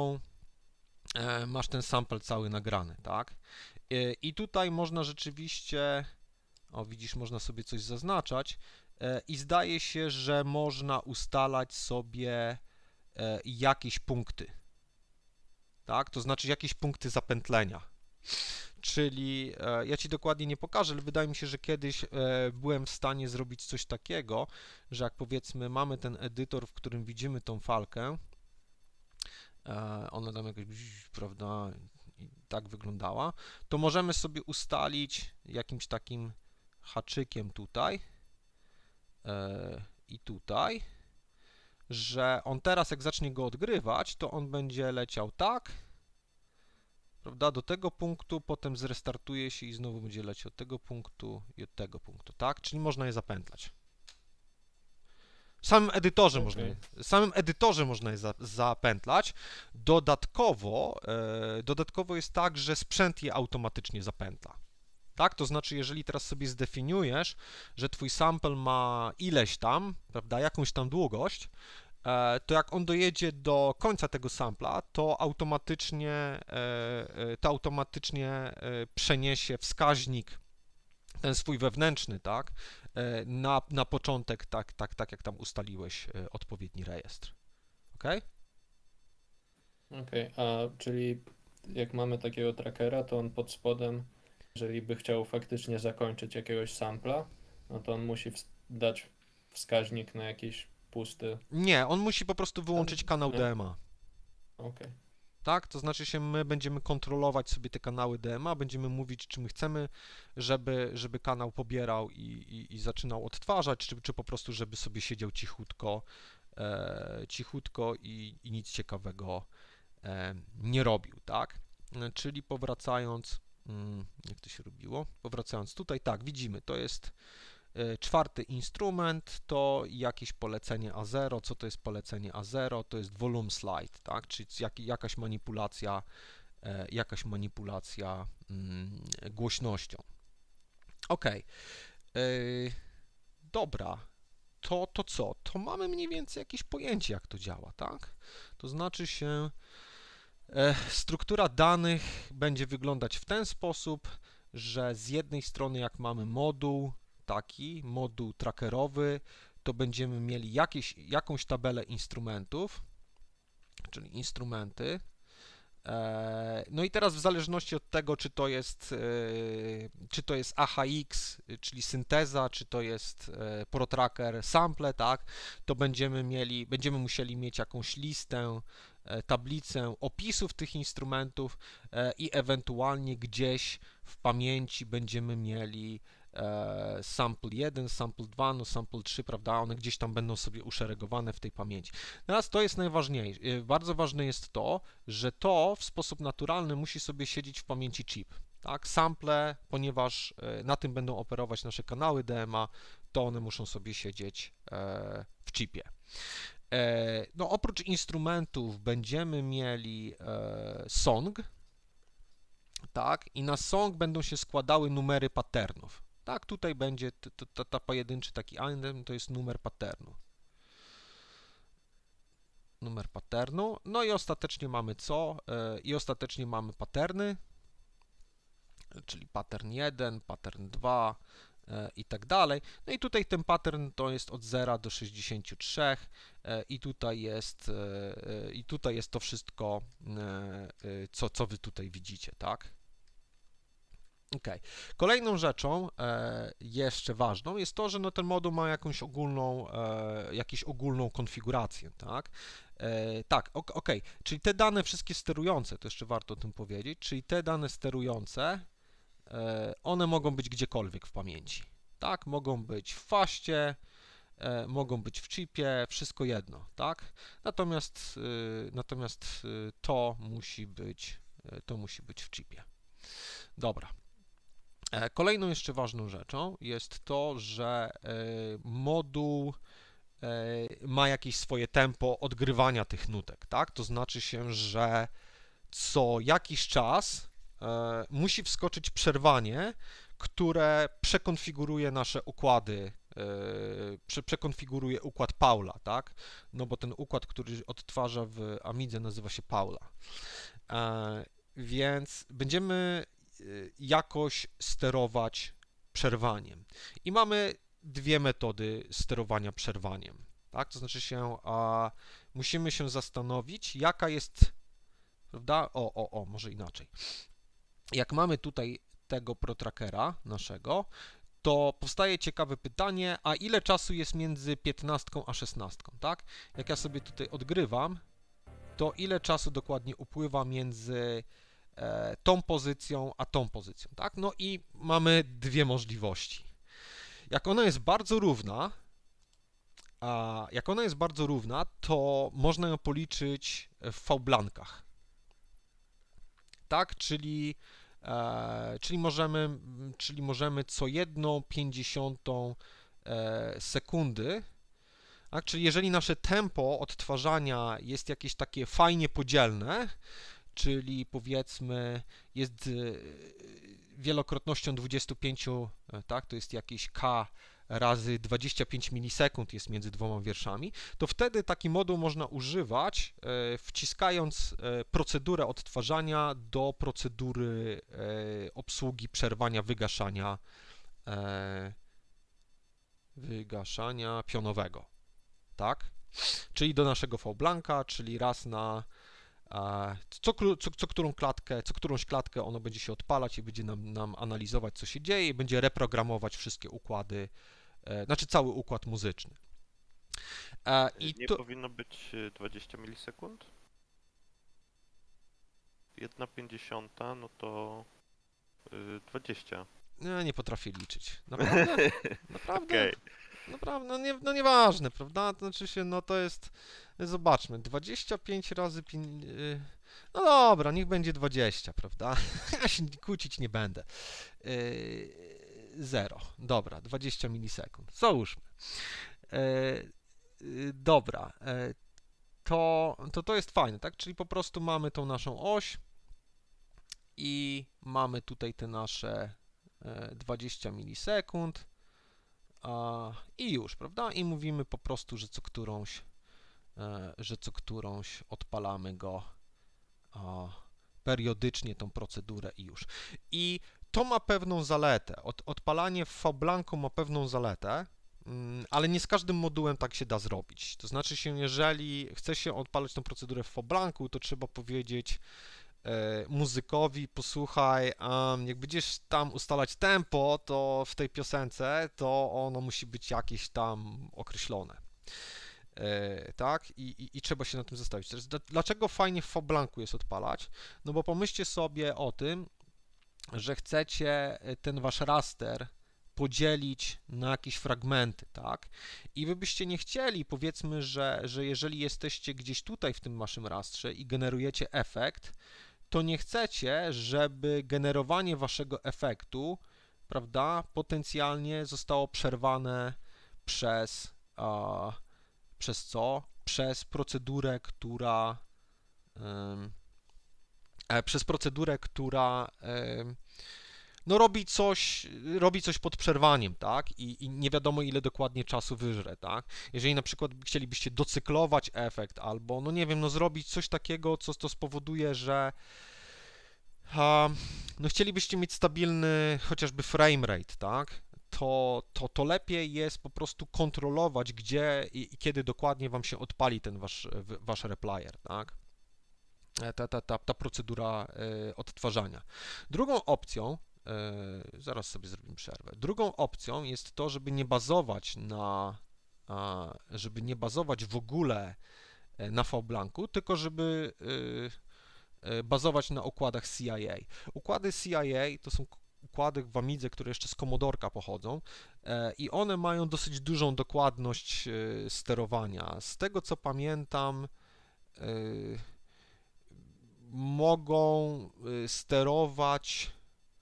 masz ten sample cały nagrany, tak? I tutaj można rzeczywiście, o widzisz, można sobie coś zaznaczać i zdaje się, że można ustalać sobie jakieś punkty, tak? To znaczy jakieś punkty zapętlenia. Czyli ja Ci dokładnie nie pokażę, ale wydaje mi się, że kiedyś byłem w stanie zrobić coś takiego, że jak powiedzmy mamy ten edytor, w którym widzimy tą falkę, ona tam jakoś, prawda, i tak wyglądała, to możemy sobie ustalić jakimś takim haczykiem tutaj i tutaj, że on teraz jak zacznie go odgrywać, to on będzie leciał tak, prawda, do tego punktu, potem zrestartuje się i znowu będzie leciał od tego punktu i od tego punktu, tak? Czyli można je zapętlać. W samym edytorze można je zapętlać. Dodatkowo jest tak, że sprzęt je automatycznie zapętla. Tak? To znaczy, jeżeli teraz sobie zdefiniujesz, że twój sample ma ileś tam, prawda, jakąś tam długość, to jak on dojedzie do końca tego sampla, to automatycznie przeniesie wskaźnik, ten swój wewnętrzny, tak, na początek, tak jak tam ustaliłeś odpowiedni rejestr. Ok? Okej, a czyli jak mamy takiego trackera, to on pod spodem, jeżeli by chciał faktycznie zakończyć jakiegoś sampla, no to on musi dać wskaźnik na jakiś pusty. Nie, on musi po prostu wyłączyć kanał Nie. DMA. Okej. Tak, to znaczy my będziemy kontrolować sobie te kanały DMA, będziemy mówić, czy my chcemy, żeby kanał pobierał i zaczynał odtwarzać, czy po prostu, żeby sobie siedział cichutko i nic ciekawego nie robił, tak? Czyli powracając, jak to się robiło? Powracając tutaj, tak, widzimy, to jest czwarty instrument, to jakieś polecenie A0. Co to jest polecenie A0? To jest volume slide, tak? Czyli jakaś manipulacja głośnością. Ok. Dobra. To co? To mamy mniej więcej jakieś pojęcie, jak to działa, tak? To znaczy się, struktura danych będzie wyglądać w ten sposób, że z jednej strony jak mamy moduł trackerowy, to będziemy mieli jakąś tabelę instrumentów, czyli instrumenty. No i teraz w zależności od tego, czy to jest AHX, czyli synteza, czy to jest ProTracker sample, tak, to będziemy musieli mieć jakąś listę, tablicę opisów tych instrumentów i ewentualnie gdzieś w pamięci będziemy mieli sample 1, sample 2, no sample 3, prawda, one gdzieś tam będą sobie uszeregowane w tej pamięci. Teraz to jest najważniejsze, bardzo ważne jest to, że to w sposób naturalny musi sobie siedzieć w pamięci chip, tak, sample, ponieważ na tym będą operować nasze kanały DMA, to one muszą sobie siedzieć w chipie. No oprócz instrumentów będziemy mieli song, tak, i na song będą się składały numery patternów. Tak, tutaj będzie ta pojedynczy taki item, to jest numer patternu. Numer patternu. No i ostatecznie mamy co? I ostatecznie mamy patterny, czyli pattern 1, pattern 2 i tak dalej. No i tutaj ten pattern to jest od 0 do 63 i tutaj jest to wszystko, co wy tutaj widzicie, tak? Ok. Kolejną rzeczą jeszcze ważną jest to, że no ten moduł ma jakąś ogólną konfigurację, tak? Tak, ok. Czyli te dane wszystkie sterujące, to jeszcze warto o tym powiedzieć, czyli te dane sterujące, one mogą być gdziekolwiek w pamięci, tak? Mogą być w faście, mogą być w chipie, wszystko jedno, tak? Natomiast to musi być w chipie. Dobra. Kolejną jeszcze ważną rzeczą jest to, że moduł ma jakieś swoje tempo odgrywania tych nutek, tak? To znaczy się, że co jakiś czas musi wskoczyć przerwanie, które przekonfiguruje nasze układy przekonfiguruje układ Paula, tak? No bo ten układ, który odtwarza w Amidze, nazywa się Paula. Więc będziemy jakoś sterować przerwaniem. I mamy dwie metody sterowania przerwaniem, tak? To znaczy musimy się zastanowić, jaka jest, prawda? Może inaczej. Jak mamy tutaj tego protrackera naszego, to powstaje ciekawe pytanie, a ile czasu jest między 15 a 16, tak? Jak ja sobie tutaj odgrywam, to ile czasu dokładnie upływa między tą pozycją a tą pozycją, tak? No i mamy dwie możliwości. Jak ona jest bardzo równa, to można ją policzyć w V-blankach, tak? Czyli możemy co 1/50 sekundy, tak? Czyli jeżeli nasze tempo odtwarzania jest jakieś takie fajnie podzielne, czyli powiedzmy jest wielokrotnością 25, tak? To jest jakieś k razy 25 milisekund jest między dwoma wierszami, to wtedy taki moduł można używać, wciskając procedurę odtwarzania do procedury obsługi przerwania, wygaszania pionowego, tak? Czyli do naszego V-blanka, czyli raz na co którąś klatkę ono będzie się odpalać i będzie nam analizować, co się dzieje i będzie reprogramować wszystkie układy, znaczy cały układ muzyczny. Nie powinno być 20 milisekund? 1/50, no to 20. Nie potrafię liczyć. Naprawdę? Okej. Naprawdę, no nieważne, prawda? To znaczy się, no to jest, zobaczmy, 25 razy 5, no dobra, niech będzie 20, prawda? Ja się kłócić nie będę. 0, dobra, 20 milisekund, załóżmy. Dobra, to jest fajne, tak? Czyli po prostu mamy tą naszą oś i mamy tutaj te nasze 20 milisekund i już, prawda? I mówimy po prostu, że co którąś odpalamy go periodycznie, tą procedurę i już. I to ma pewną zaletę. Odpalanie w V-blanku ma pewną zaletę, ale nie z każdym modułem tak się da zrobić. To znaczy się, jeżeli chce się odpalać tą procedurę w V-blanku, to trzeba powiedzieć muzykowi, posłuchaj, jak będziesz tam ustalać tempo, to w tej piosence, to ono musi być jakieś tam określone, tak? I trzeba się na tym zastanowić. Teraz, dlaczego fajnie w V-blanku jest odpalać? No bo pomyślcie sobie o tym, że chcecie ten wasz raster podzielić na jakieś fragmenty, tak? I wy byście nie chcieli, powiedzmy, że jeżeli jesteście gdzieś tutaj w tym waszym rastrze i generujecie efekt, to nie chcecie, żeby generowanie waszego efektu, prawda, potencjalnie zostało przerwane przez co? Przez procedurę, która no robi coś pod przerwaniem, tak? I nie wiadomo, ile dokładnie czasu wyżre, tak? Jeżeli na przykład chcielibyście docyklować efekt albo, no nie wiem, no zrobić coś takiego, co to spowoduje, że no chcielibyście mieć stabilny chociażby framerate, tak? To lepiej jest po prostu kontrolować, gdzie i kiedy dokładnie wam się odpali ten wasz replier, tak? Ta procedura odtwarzania. Drugą opcją, zaraz sobie zrobimy przerwę, drugą opcją jest to, żeby nie bazować w ogóle na V-blanku, tylko żeby bazować na układach CIA. Układy CIA to są układy w Amidze, które jeszcze z Commodorka pochodzą i one mają dosyć dużą dokładność sterowania. Z tego co pamiętam, mogą sterować,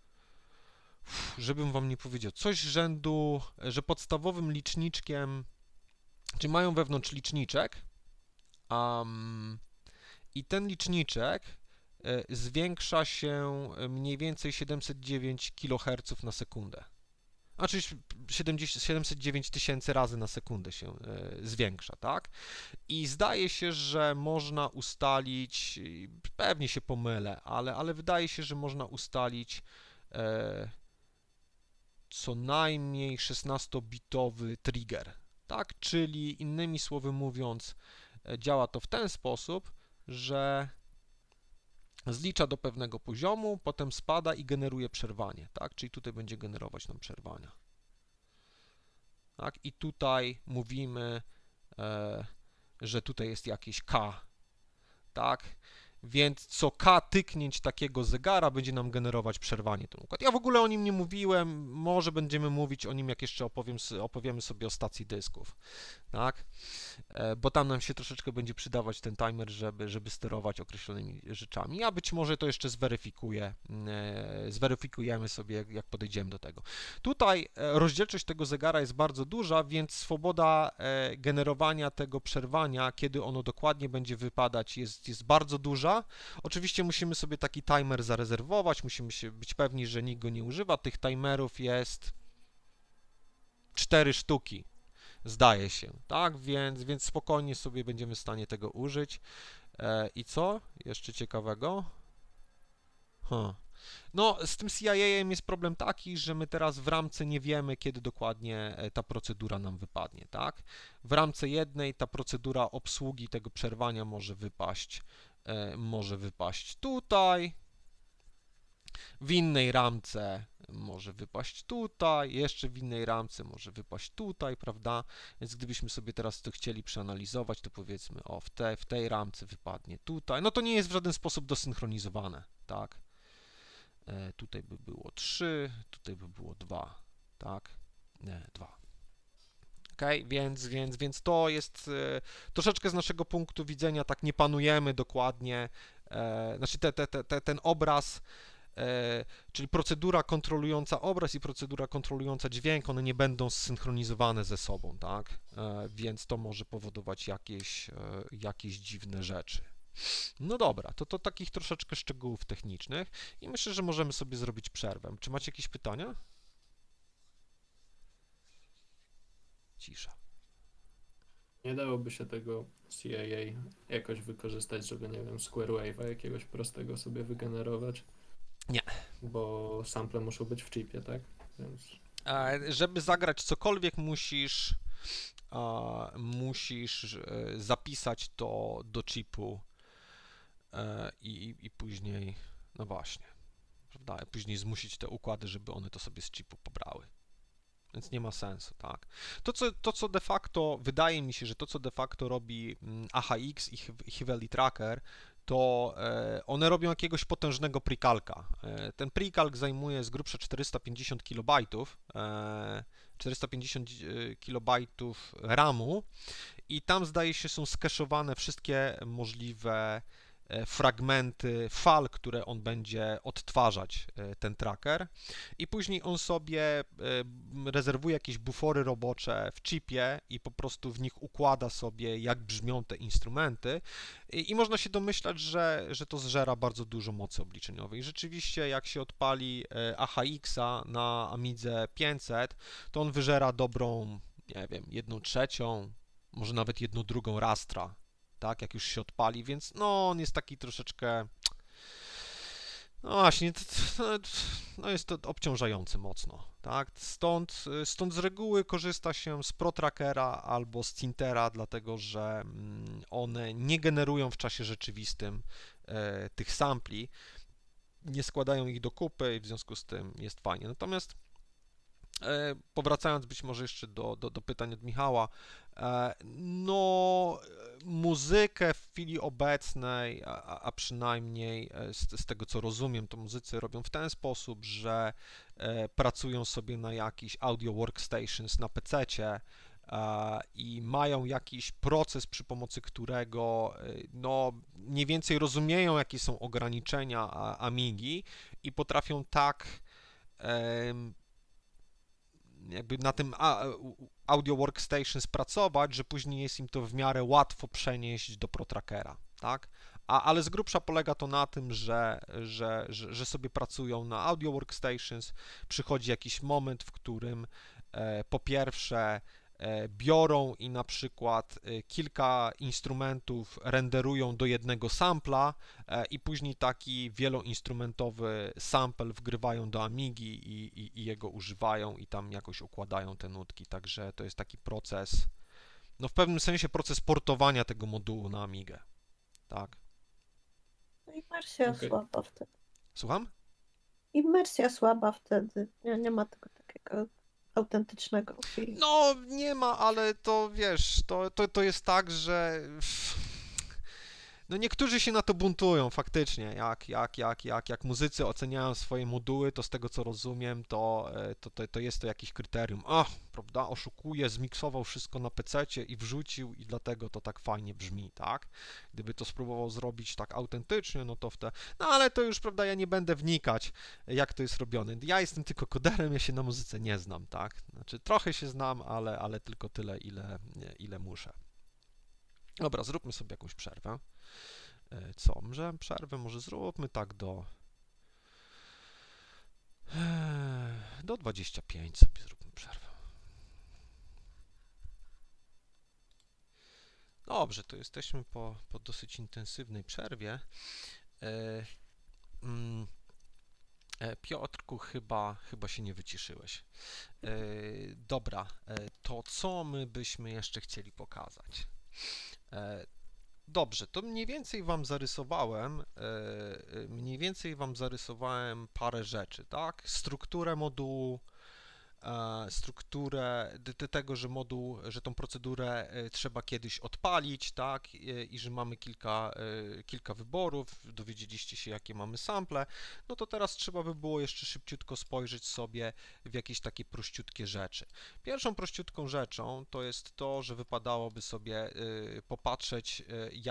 żebym wam nie powiedział, coś rzędu, że podstawowym liczniczkiem, czyli mają wewnątrz liczniczek i ten liczniczek zwiększa się mniej więcej 709 kHz na sekundę. Znaczy 709 tysięcy razy na sekundę się zwiększa, tak? I zdaje się, że można ustalić, pewnie się pomylę, ale wydaje się, że można ustalić co najmniej 16-bitowy trigger, tak? Czyli innymi słowy mówiąc, działa to w ten sposób, że zlicza do pewnego poziomu, potem spada i generuje przerwanie, tak? Czyli tutaj będzie generować nam przerwania. Tak? I tutaj mówimy, że tutaj jest jakieś K, tak? Więc co K tyknięć takiego zegara będzie nam generować przerwanie ten układ. Ja w ogóle o nim nie mówiłem, może będziemy mówić o nim, jak jeszcze opowiemy sobie o stacji dysków, tak? Bo tam nam się troszeczkę będzie przydawać ten timer, żeby sterować określonymi rzeczami. Ja być może to jeszcze zweryfikujemy sobie, jak podejdziemy do tego. Tutaj rozdzielczość tego zegara jest bardzo duża, więc swoboda generowania tego przerwania, kiedy ono dokładnie będzie wypadać, jest bardzo duża. Oczywiście musimy sobie taki timer zarezerwować, musimy się być pewni, że nikt go nie używa. Tych timerów jest 4 sztuki. Zdaje się, tak? Więc spokojnie sobie będziemy w stanie tego użyć. I co? Jeszcze ciekawego? No, z tym CIA-em jest problem taki, że my teraz w ramce nie wiemy, kiedy dokładnie ta procedura nam wypadnie, tak? W ramce jednej ta procedura obsługi tego przerwania może wypaść tutaj, w innej ramce może wypaść tutaj, jeszcze w innej ramce może wypaść tutaj, prawda? Więc gdybyśmy sobie teraz to chcieli przeanalizować, to powiedzmy, o, w tej ramce wypadnie tutaj. No to nie jest w żaden sposób dosynchronizowane, tak? Tutaj by było 3, tutaj by było 2, tak? Nie, 2. Okay, więc to jest troszeczkę z naszego punktu widzenia, tak nie panujemy dokładnie, znaczy ten obraz, czyli procedura kontrolująca obraz i procedura kontrolująca dźwięk, one nie będą zsynchronizowane ze sobą, tak? Więc to może powodować jakieś dziwne rzeczy. No dobra, to takich troszeczkę szczegółów technicznych i myślę, że możemy sobie zrobić przerwę. Czy macie jakieś pytania? Cisza. Nie dałoby się tego CIA jakoś wykorzystać, żeby, nie wiem, Square Wave'a jakiegoś prostego sobie wygenerować? Nie. Bo sample muszą być w chipie, tak? Więc... Żeby zagrać cokolwiek, musisz zapisać to do chipu i później, no właśnie, prawda, później zmusić te układy, żeby one to sobie z chipu pobrały. Więc nie ma sensu, tak. To, co de facto, wydaje mi się, że to, co de facto robi AHX i Hiveli Tracker, to one robią jakiegoś potężnego prekalka. Ten prekalk zajmuje z grubsza 450 KB, 450 KB RAMu i tam zdaje się są skeszowane wszystkie możliwe fragmenty fal, które on będzie odtwarzać, ten tracker, i później on sobie rezerwuje jakieś bufory robocze w chipie i po prostu w nich układa sobie, jak brzmią te instrumenty i można się domyślać, że to zżera bardzo dużo mocy obliczeniowej. Rzeczywiście, jak się odpali AHX-a na Amidze 500, to on wyżera dobrą, nie wiem, 1/3, może nawet 1/2 rastra, tak, jak już się odpali, więc no on jest taki troszeczkę, no właśnie, no jest to obciążające mocno, tak, stąd z reguły korzysta się z ProTrackera albo z Cintera, dlatego że one nie generują w czasie rzeczywistym tych sampli, nie składają ich do kupy i w związku z tym jest fajnie. Natomiast powracając być może jeszcze do pytań od Michała, no muzykę w chwili obecnej, a przynajmniej z tego co rozumiem, to muzycy robią w ten sposób, że pracują sobie na jakichś audio workstations na PC-cie i mają jakiś proces, przy pomocy którego no mniej więcej rozumieją, jakie są ograniczenia Amigi i potrafią tak jakby na tym audio workstation spracować, że później jest im to w miarę łatwo przenieść do ProTrackera, tak? Ale z grubsza polega to na tym, że sobie pracują na audio workstations, przychodzi jakiś moment, w którym po pierwsze biorą i na przykład kilka instrumentów renderują do jednego sampla i później taki wieloinstrumentowy sample wgrywają do Amigi i jego używają i tam jakoś układają te nutki, także to jest taki proces, no w pewnym sensie proces portowania tego modułu na Amigę, tak. No imersja Okej. słaba wtedy. Słucham? Imersja słaba wtedy. Nie ma tego takiego autentycznego feelingu. No, nie ma, ale to wiesz, to jest tak, że no niektórzy się na to buntują faktycznie, jak muzycy oceniają swoje moduły, to z tego co rozumiem, to jest to jakieś kryterium. Prawda, oszukuje, zmiksował wszystko na pececie i wrzucił i dlatego to tak fajnie brzmi, tak? Gdyby to spróbował zrobić tak autentycznie, no to wtedy, no ale to już, prawda, ja nie będę wnikać, jak to jest robione. Ja jestem tylko koderem, ja się na muzyce nie znam, tak? Znaczy trochę się znam, ale tylko tyle, ile muszę. Dobra, zróbmy sobie jakąś przerwę. Co? Przerwę może zróbmy tak do 25 sobie zróbmy przerwę. Dobrze, to jesteśmy po dosyć intensywnej przerwie. Piotrku, chyba się nie wyciszyłeś. Dobra, to co my byśmy jeszcze chcieli pokazać? Dobrze, to mniej więcej wam zarysowałem parę rzeczy, tak? Strukturę modułu, strukturę tego, że tą procedurę trzeba kiedyś odpalić, tak? I że mamy kilka wyborów, dowiedzieliście się, jakie mamy sample, no to teraz trzeba by było jeszcze szybciutko spojrzeć sobie w jakieś takie prościutkie rzeczy. Pierwszą prościutką rzeczą to jest to, że wypadałoby sobie popatrzeć,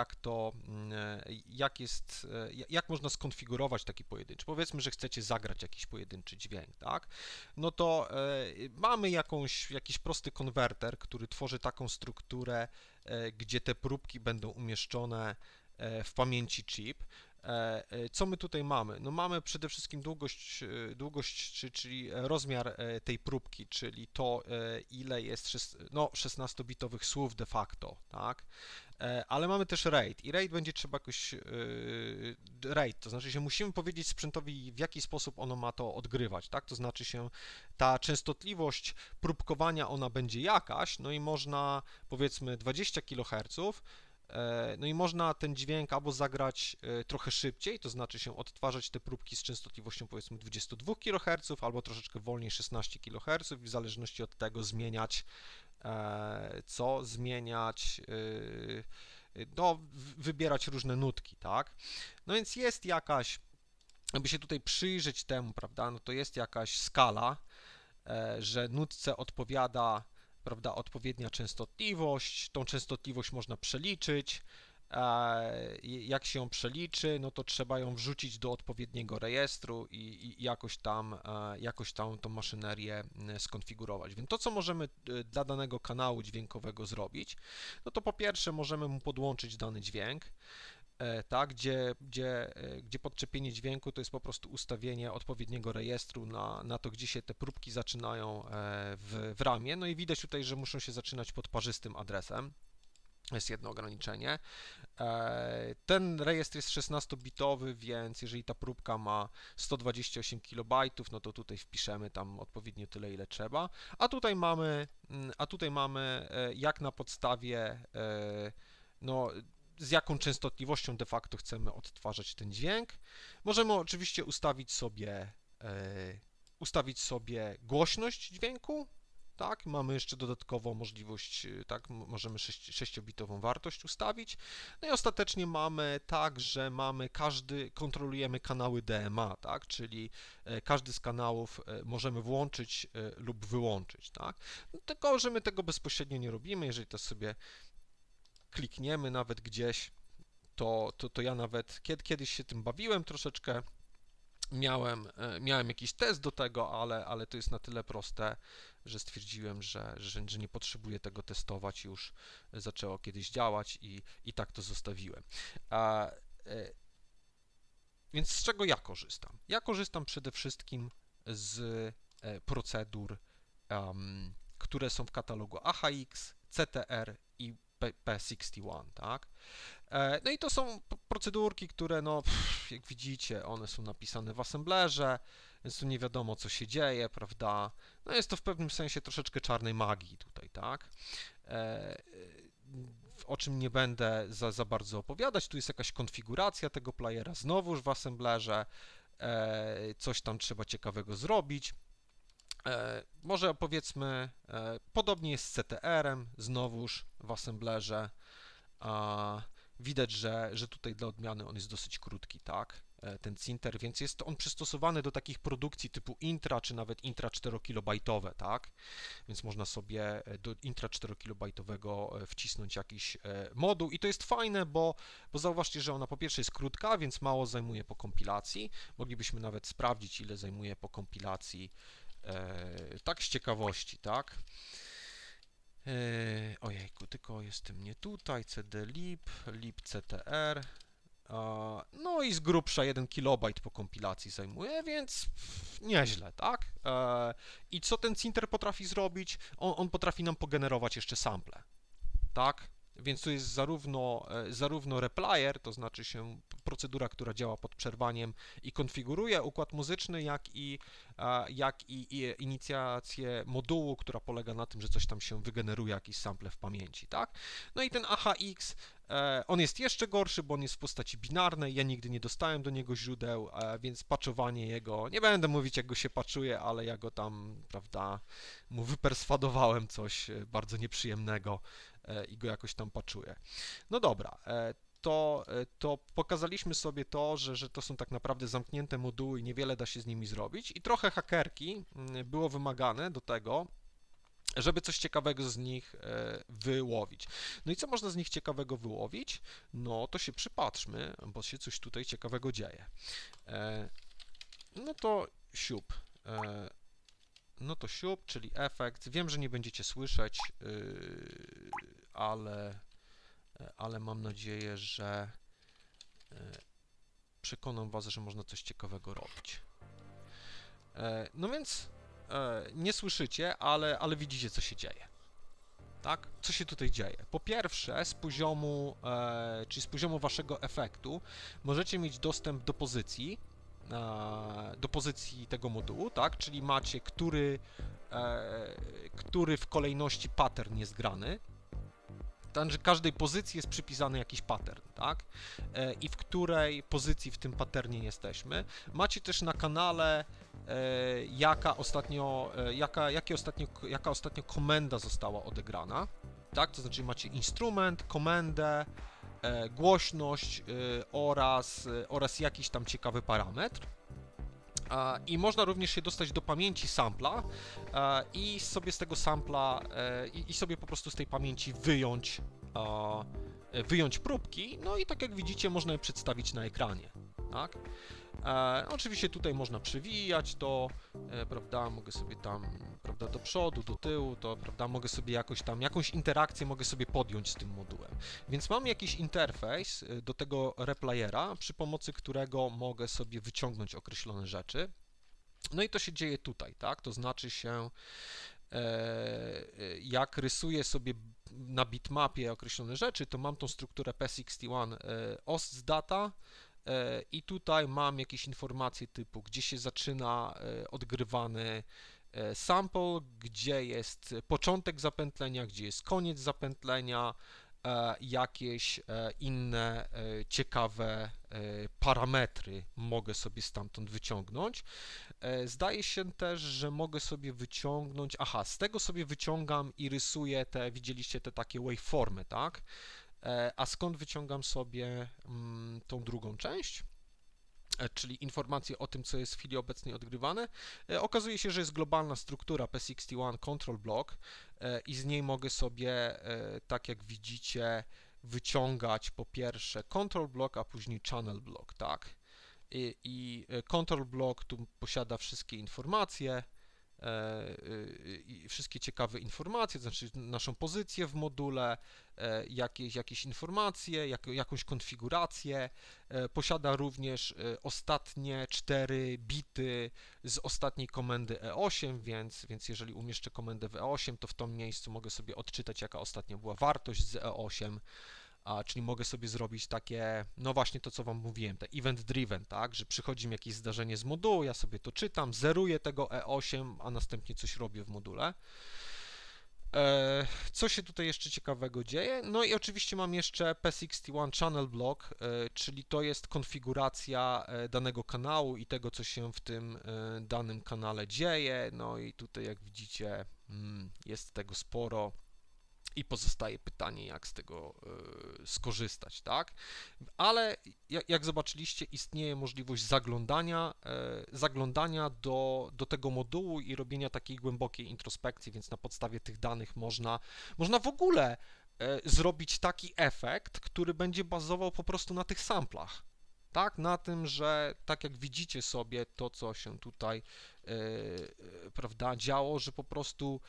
jak można skonfigurować taki pojedynczy. Powiedzmy, że chcecie zagrać jakiś pojedynczy dźwięk, tak? No to mamy jakiś prosty konwerter, który tworzy taką strukturę, gdzie te próbki będą umieszczone w pamięci chip. Co my tutaj mamy? No mamy przede wszystkim długość, czyli rozmiar tej próbki, czyli to, ile jest 16-bitowych słów de facto, tak? Ale mamy też RAID i RAID będzie trzeba jakoś RAID, to znaczy się musimy powiedzieć sprzętowi, w jaki sposób ono ma to odgrywać, tak? To znaczy się ta częstotliwość próbkowania, ona będzie jakaś, no i można powiedzmy 20 kHz, no i można ten dźwięk albo zagrać trochę szybciej, to znaczy się odtwarzać te próbki z częstotliwością powiedzmy 22 kHz, albo troszeczkę wolniej 16 kHz i w zależności od tego zmieniać wybierać różne nutki, tak? No więc jest jakaś, aby się tutaj przyjrzeć temu, prawda, no to jest jakaś skala, że nutce odpowiada, prawda, odpowiednia częstotliwość, tą częstotliwość można przeliczyć, jak się ją przeliczy, no to trzeba ją wrzucić do odpowiedniego rejestru i jakoś tam tą maszynerię skonfigurować. Więc to, co możemy dla danego kanału dźwiękowego zrobić, no to po pierwsze możemy mu podłączyć dany dźwięk, tak, gdzie podczepienie dźwięku to jest po prostu ustawienie odpowiedniego rejestru na to, gdzie się te próbki zaczynają w ramie. No i widać tutaj, że muszą się zaczynać pod parzystym adresem. Jest jedno ograniczenie. Ten rejestr jest 16-bitowy, więc jeżeli ta próbka ma 128 KB, no to tutaj wpiszemy tam odpowiednio tyle, ile trzeba. A tutaj mamy jak na podstawie, no, z jaką częstotliwością de facto chcemy odtwarzać ten dźwięk. Możemy oczywiście ustawić sobie głośność dźwięku, tak, mamy jeszcze dodatkowo możliwość, tak, możemy 6-bitową wartość ustawić. No i ostatecznie mamy tak, że kontrolujemy kanały DMA, tak, czyli każdy z kanałów możemy włączyć lub wyłączyć, tak. No, tylko, że my tego bezpośrednio nie robimy, jeżeli to sobie klikniemy nawet gdzieś, to ja nawet kiedyś się tym bawiłem troszeczkę, miałem jakiś test do tego, ale to jest na tyle proste, że stwierdziłem, że nie potrzebuję tego testować, już zaczęło kiedyś działać i tak to zostawiłem. Więc z czego ja korzystam? Ja korzystam przede wszystkim z procedur, które są w katalogu AHX, CTR i P61, tak? No i to są procedurki, które, no, jak widzicie, one są napisane w assemblerze, więc tu nie wiadomo, co się dzieje, prawda? No jest to w pewnym sensie troszeczkę czarnej magii tutaj, tak? O czym nie będę za bardzo opowiadać, tu jest jakaś konfiguracja tego playera, znowuż w assemblerze, coś tam trzeba ciekawego zrobić. Może powiedzmy, podobnie jest z CTR-em, znowuż w assemblerze. Widać, że tutaj dla odmiany on jest dosyć krótki, tak? Ten cinter, więc jest on przystosowany do takich produkcji typu intra, czy nawet intra 4-kilobajtowe, tak? Więc można sobie do intra 4-kilobajtowego wcisnąć jakiś moduł i to jest fajne, bo zauważcie, że ona po pierwsze jest krótka, więc mało zajmuje po kompilacji. Moglibyśmy nawet sprawdzić, ile zajmuje po kompilacji, tak z ciekawości, tak? Ojejku, tylko jestem nie tutaj, cdlib, libctr, no i z grubsza 1 kilobajt po kompilacji zajmuje, więc nieźle, tak? I co ten cinter potrafi zrobić? On potrafi nam pogenerować jeszcze sample, tak? Więc tu jest zarówno replayer, to znaczy się procedura, która działa pod przerwaniem i konfiguruje układ muzyczny, jak i inicjację modułu, która polega na tym, że coś tam się wygeneruje, jakiś sample w pamięci, tak? No i ten AHX, on jest jeszcze gorszy, bo on jest w postaci binarnej, ja nigdy nie dostałem do niego źródeł, więc patchowanie jego, nie będę mówić, jak go się patchuje, ale ja go tam, prawda, mu wyperswadowałem coś bardzo nieprzyjemnego i go jakoś tam patchuję. No dobra, to pokazaliśmy sobie to, że to są tak naprawdę zamknięte moduły i niewiele da się z nimi zrobić i trochę hakerki było wymagane do tego, żeby coś ciekawego z nich wyłowić. No i co można z nich ciekawego wyłowić? No to się przypatrzmy, bo się coś tutaj ciekawego dzieje. No to siup. No to siup, czyli efekt. Wiem, że nie będziecie słyszeć, ale mam nadzieję, że przekonam Was, że można coś ciekawego robić. No więc nie słyszycie, ale widzicie, co się dzieje. Tak? Co się tutaj dzieje? Po pierwsze, z poziomu Waszego efektu możecie mieć dostęp do pozycji tego modułu, tak? Czyli macie, który w kolejności pattern jest grany. Także każdej pozycji jest przypisany jakiś pattern, tak? I w której pozycji w tym patternie jesteśmy. Macie też na kanale, jaka ostatnio komenda została odegrana, tak? To znaczy macie instrument, komendę, głośność oraz jakiś tam ciekawy parametr. I można również się dostać do pamięci sampla i sobie z tego sampla i sobie po prostu z tej pamięci wyjąć próbki, no i tak jak widzicie, można je przedstawić na ekranie, tak? Oczywiście tutaj można przewijać to, prawda, mogę sobie tam, prawda, do przodu, do tyłu, to, prawda, mogę sobie jakąś interakcję mogę sobie podjąć z tym modułem. Więc mam jakiś interfejs do tego replayera, przy pomocy którego mogę sobie wyciągnąć określone rzeczy. No i to się dzieje tutaj, tak, to znaczy się, jak rysuję sobie na bitmapie określone rzeczy, to mam tą strukturę P61 OST data, i tutaj mam jakieś informacje typu, gdzie się zaczyna odgrywany sample, gdzie jest początek zapętlenia, gdzie jest koniec zapętlenia, jakieś inne ciekawe parametry mogę sobie stamtąd wyciągnąć. Zdaje się też, że mogę sobie wyciągnąć, z tego sobie wyciągam i rysuję widzieliście te takie waveformy, tak? A skąd wyciągam sobie tą drugą część, czyli informacje o tym, co jest w chwili obecnej odgrywane? Okazuje się, że jest globalna struktura P61 Control Block i z niej mogę sobie, tak jak widzicie, wyciągać po pierwsze Control Block, a później Channel Block, tak? I Control Block tu posiada wszystkie informacje, wszystkie ciekawe informacje, znaczy naszą pozycję w module, jakieś informacje, jakąś konfigurację. Posiada również ostatnie 4 bity z ostatniej komendy E8, więc jeżeli umieszczę komendę w E8, to w tym miejscu mogę sobie odczytać, jaka ostatnio była wartość z E8. Czyli mogę sobie zrobić takie, no właśnie to, co wam mówiłem, te event driven, tak, że przychodzi mi jakieś zdarzenie z modułu, ja sobie to czytam, zeruję tego E8, a następnie coś robię w module. Co się tutaj jeszcze ciekawego dzieje? No i oczywiście mam jeszcze P61 Channel Block, czyli to jest konfiguracja danego kanału i tego, co się w tym danym kanale dzieje. No i tutaj, jak widzicie, jest tego sporo. I pozostaje pytanie, jak z tego skorzystać, tak? Ale jak zobaczyliście, istnieje możliwość zaglądania do tego modułu i robienia takiej głębokiej introspekcji, więc na podstawie tych danych można w ogóle zrobić taki efekt, który będzie bazował po prostu na tych samplach. Tak, na tym, że tak jak widzicie sobie to, co się tutaj prawda, działo, że po prostu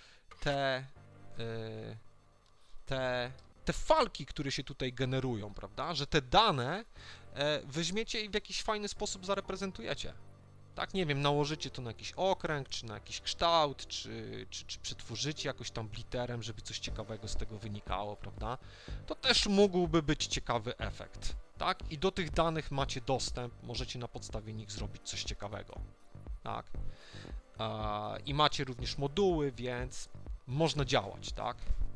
te falki, które się tutaj generują, prawda, że te dane weźmiecie i w jakiś fajny sposób zareprezentujecie. Tak, nie wiem, nałożycie to na jakiś okręg, czy na jakiś kształt, czy przetworzycie jakoś tam bliterem, żeby coś ciekawego z tego wynikało, prawda? To też mógłby być ciekawy efekt, tak? I do tych danych macie dostęp, możecie na podstawie nich zrobić coś ciekawego, tak? I macie również moduły, więc można działać, tak?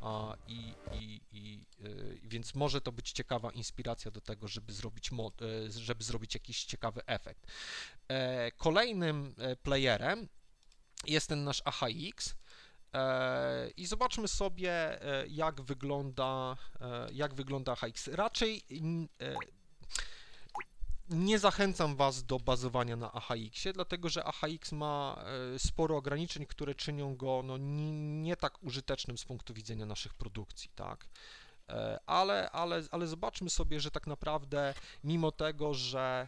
Więc może to być ciekawa inspiracja do tego, żeby zrobić jakiś ciekawy efekt. Kolejnym playerem jest ten nasz AHX i zobaczmy sobie, jak wygląda AHX. Raczej nie zachęcam Was do bazowania na AHX-ie, dlatego że AHX ma sporo ograniczeń, które czynią go no, nie tak użytecznym z punktu widzenia naszych produkcji, tak? Ale zobaczmy sobie, że tak naprawdę mimo tego, że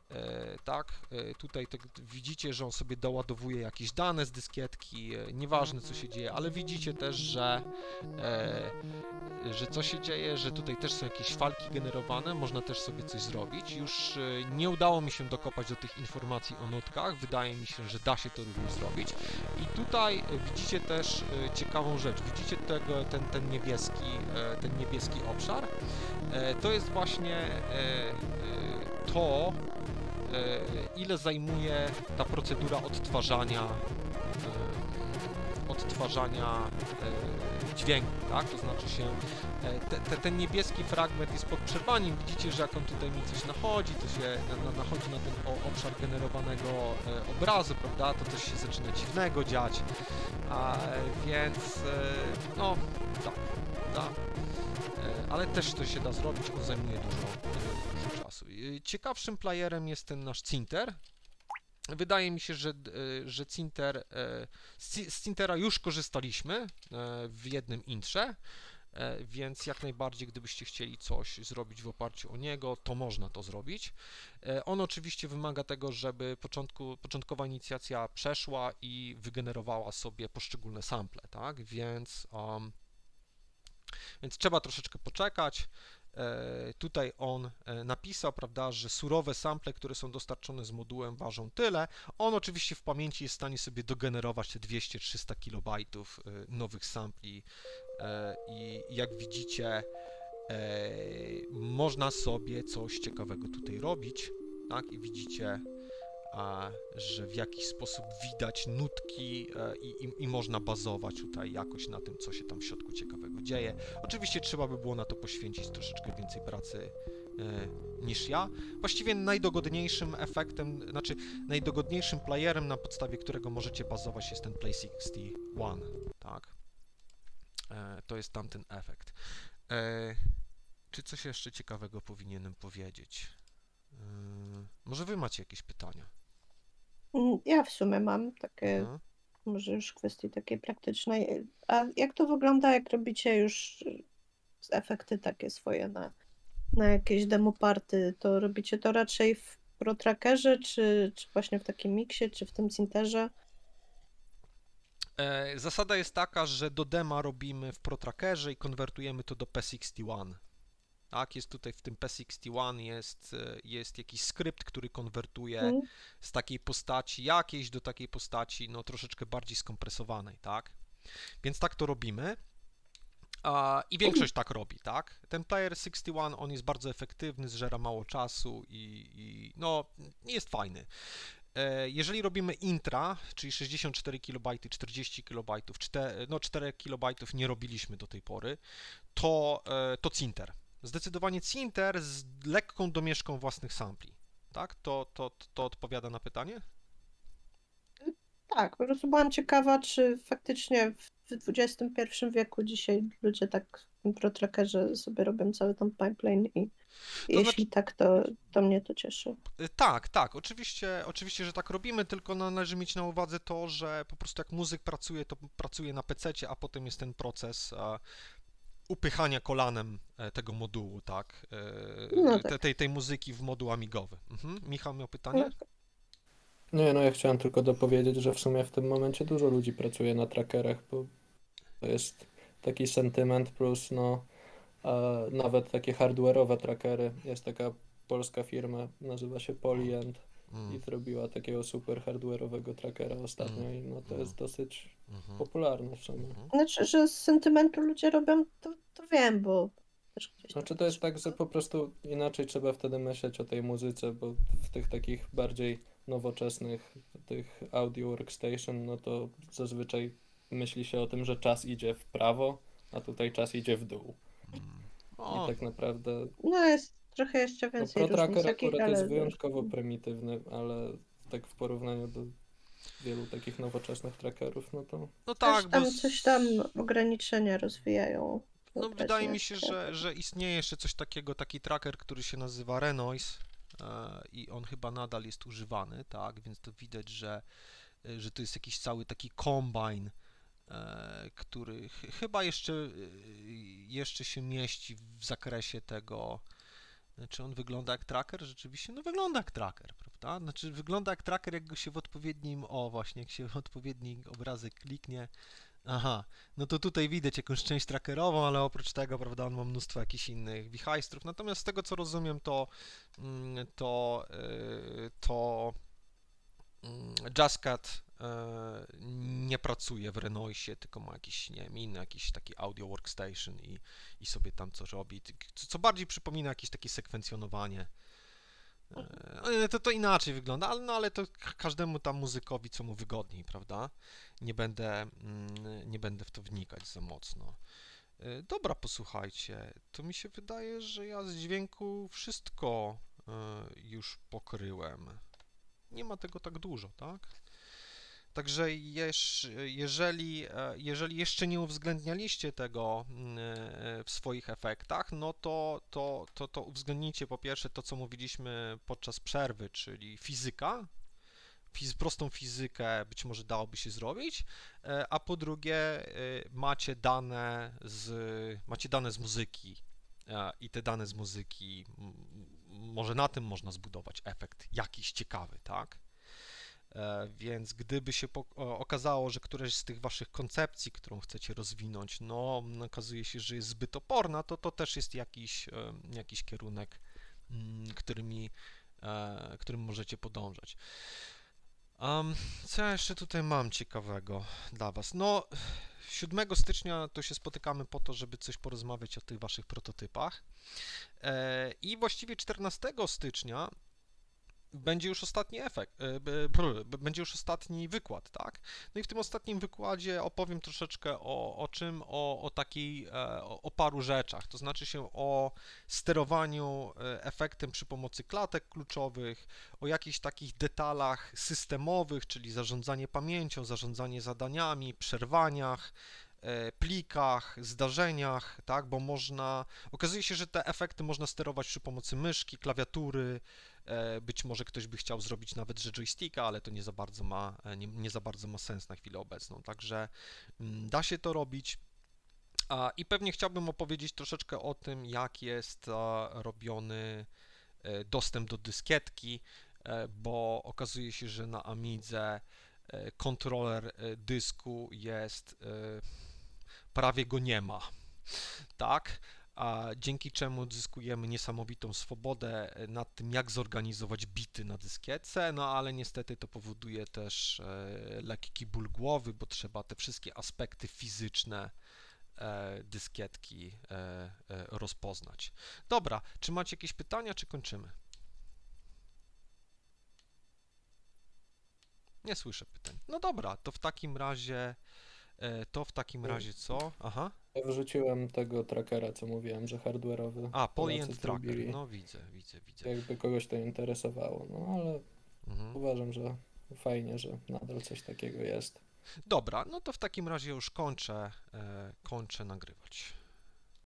tutaj widzicie, że on sobie doładowuje jakieś dane z dyskietki, nieważne co się dzieje, ale widzicie też, że co się dzieje, że tutaj też są jakieś falki generowane, można też sobie coś zrobić. Już nie udało mi się dokopać do tych informacji o nutkach, wydaje mi się, że da się to również zrobić. I tutaj widzicie też ciekawą rzecz, widzicie ten niebieski obszar, to jest właśnie to, ile zajmuje ta procedura odtwarzania dźwięku, tak? To znaczy się, ten niebieski fragment jest pod przerwaniem, widzicie, że jak on tutaj mi coś nachodzi, to się nachodzi na ten obszar generowanego obrazu, prawda? To coś się zaczyna dziwnego dziać, więc no, tak. Ale też to się da zrobić, on zajmuje dużo czasu. Ciekawszym playerem jest ten nasz Cinter. Wydaje mi się, że z Cintera już korzystaliśmy w jednym intrze, więc jak najbardziej, gdybyście chcieli coś zrobić w oparciu o niego, to można to zrobić. On oczywiście wymaga tego, żeby początkowa inicjacja przeszła i wygenerowała sobie poszczególne sample, tak? Więc trzeba troszeczkę poczekać. Tutaj on napisał, prawda, że surowe sample, które są dostarczone z modułem, ważą tyle. On oczywiście w pamięci jest w stanie sobie dogenerować te 200-300 KB nowych sampli i jak widzicie, można sobie coś ciekawego tutaj robić, tak? I widzicie, że w jakiś sposób widać nutki i można bazować tutaj jakoś na tym, co się tam w środku ciekawego dzieje. Oczywiście trzeba by było na to poświęcić troszeczkę więcej pracy niż ja. Właściwie najdogodniejszym efektem, znaczy najdogodniejszym playerem, na podstawie którego możecie bazować, jest ten Play 61, tak? To jest tamten efekt. Czy coś jeszcze ciekawego powinienem powiedzieć? Może wy macie jakieś pytania? Ja w sumie mam takie, może już kwestii takiej praktycznej. A jak to wygląda, jak robicie już efekty takie swoje na jakieś demo party? To robicie to raczej w ProTrackerze, czy właśnie w takim miksie, czy w tym Cinterze? Zasada jest taka, że do dema robimy w ProTrackerze i konwertujemy to do P61. Tak, jest tutaj w tym P61 jest jakiś skrypt, który konwertuje z takiej postaci jakiejś do takiej postaci, no troszeczkę bardziej skompresowanej, tak? Więc tak to robimy. I większość tak robi, tak? Ten Player 61, on jest bardzo efektywny, zżera mało czasu i no, jest fajny. Jeżeli robimy intra, czyli 64 KB, 40 KB, 4 KB nie robiliśmy do tej pory, to Cinter. Zdecydowanie Cinter z lekką domieszką własnych sampli. Tak? To odpowiada na pytanie? Tak, po prostu byłam ciekawa, czy faktycznie w XXI wieku dzisiaj ludzie tak w tym ProTrackerze sobie robią cały ten pipeline i jeśli tak, to mnie to cieszy. Tak, oczywiście, że tak robimy, tylko należy mieć na uwadze to, że po prostu jak muzyk pracuje, to pracuje na PC-cie, a potem jest ten proces upychania kolanem tego modułu, tak? No tak. Tej muzyki w moduł amigowy. Michał miał pytanie? Nie, no ja chciałem tylko dopowiedzieć, że w sumie w tym momencie dużo ludzi pracuje na trackerach, bo to jest taki sentyment plus no nawet takie hardware'owe trackery. Jest taka polska firma, nazywa się Polyend i zrobiła takiego super hardware'owego trackera ostatnio i no to jest dosyć popularne w sumie. Znaczy, że z sentymentu ludzie robią, to wiem, bo też gdzieś Znaczy to jest tak, że po prostu inaczej trzeba wtedy myśleć o tej muzyce, bo w tych takich bardziej nowoczesnych tych audio workstation, no to zazwyczaj myśli się o tym, że czas idzie w prawo, a tutaj czas idzie w dół. I tak naprawdę... No jest trochę jeszcze więcej różnic. ProTracker akurat jest wyjątkowo prymitywny, ale tak w porównaniu do wielu takich nowoczesnych trackerów, no to... No tak, coś tam ograniczenia rozwijają. No wydaje mi się, że istnieje jeszcze coś takiego, taki tracker, który się nazywa Renoise i on chyba nadal jest używany, tak, więc to widać, że to jest jakiś cały taki combine, który chyba jeszcze się mieści w zakresie tego, czy on wygląda jak tracker? Rzeczywiście, no wygląda jak tracker, prawda? Znaczy wygląda jak tracker, jak go się w odpowiednim, właśnie jak się w odpowiedni obrazek kliknie. Aha, no to tutaj widać jakąś część trackerową, ale oprócz tego, prawda, on ma mnóstwo jakichś innych wichajstrów. Natomiast z tego, co rozumiem, to JazzCat nie pracuje w Renoisie, tylko ma jakiś, nie wiem, inny, jakiś taki audio workstation i sobie tam coś robi, co bardziej przypomina jakieś takie sekwencjonowanie. To inaczej wygląda, ale to każdemu tam muzykowi, co mu wygodniej, prawda? Nie będę w to wnikać za mocno. Dobra, posłuchajcie, to mi się wydaje, że ja z dźwięku wszystko już pokryłem. Nie ma tego tak dużo, tak? Także jeżeli jeszcze nie uwzględnialiście tego w swoich efektach, no to uwzględnijcie po pierwsze to, co mówiliśmy podczas przerwy, czyli fizyka, prostą fizykę być może dałoby się zrobić, a po drugie macie dane z muzyki i te dane z muzyki, może na tym można zbudować efekt jakiś ciekawy, tak? Więc gdyby się okazało, że któraś z tych waszych koncepcji, którą chcecie rozwinąć, no okazuje się, że jest zbyt oporna, to też jest jakiś kierunek, którym możecie podążać. Co ja jeszcze tutaj mam ciekawego dla was? No, 7 stycznia to się spotykamy po to, żeby coś porozmawiać o tych waszych prototypach i właściwie 14 stycznia będzie już ostatni będzie już ostatni wykład, tak? No i w tym ostatnim wykładzie opowiem troszeczkę o czym, o paru rzeczach, to znaczy się o sterowaniu efektem przy pomocy klatek kluczowych, o jakichś takich detalach systemowych, czyli zarządzanie pamięcią, zarządzanie zadaniami, przerwaniach, plikach, zdarzeniach, tak, bo okazuje się, że te efekty można sterować przy pomocy myszki, klawiatury, być może ktoś by chciał zrobić nawet, że joysticka, ale to nie za bardzo ma sens na chwilę obecną, także da się to robić. I pewnie chciałbym opowiedzieć troszeczkę o tym, jak jest robiony dostęp do dyskietki, bo okazuje się, że na Amidze kontroler dysku jest, prawie go nie ma, tak? A dzięki czemu odzyskujemy niesamowitą swobodę nad tym, jak zorganizować bity na dyskietce, no ale niestety to powoduje też lekki ból głowy, bo trzeba te wszystkie aspekty fizyczne dyskietki rozpoznać. Dobra, czy macie jakieś pytania, czy kończymy? Nie słyszę pytań. No dobra, to w takim razie co? Aha. Ja wrzuciłem tego trackera, co mówiłem, że hardware'owy. A, Polacy Polyend Tracker, zrobili. no widzę. Jakby kogoś to interesowało, no ale uważam, że fajnie, że nadal coś takiego jest. Dobra, no to w takim razie już kończę nagrywać.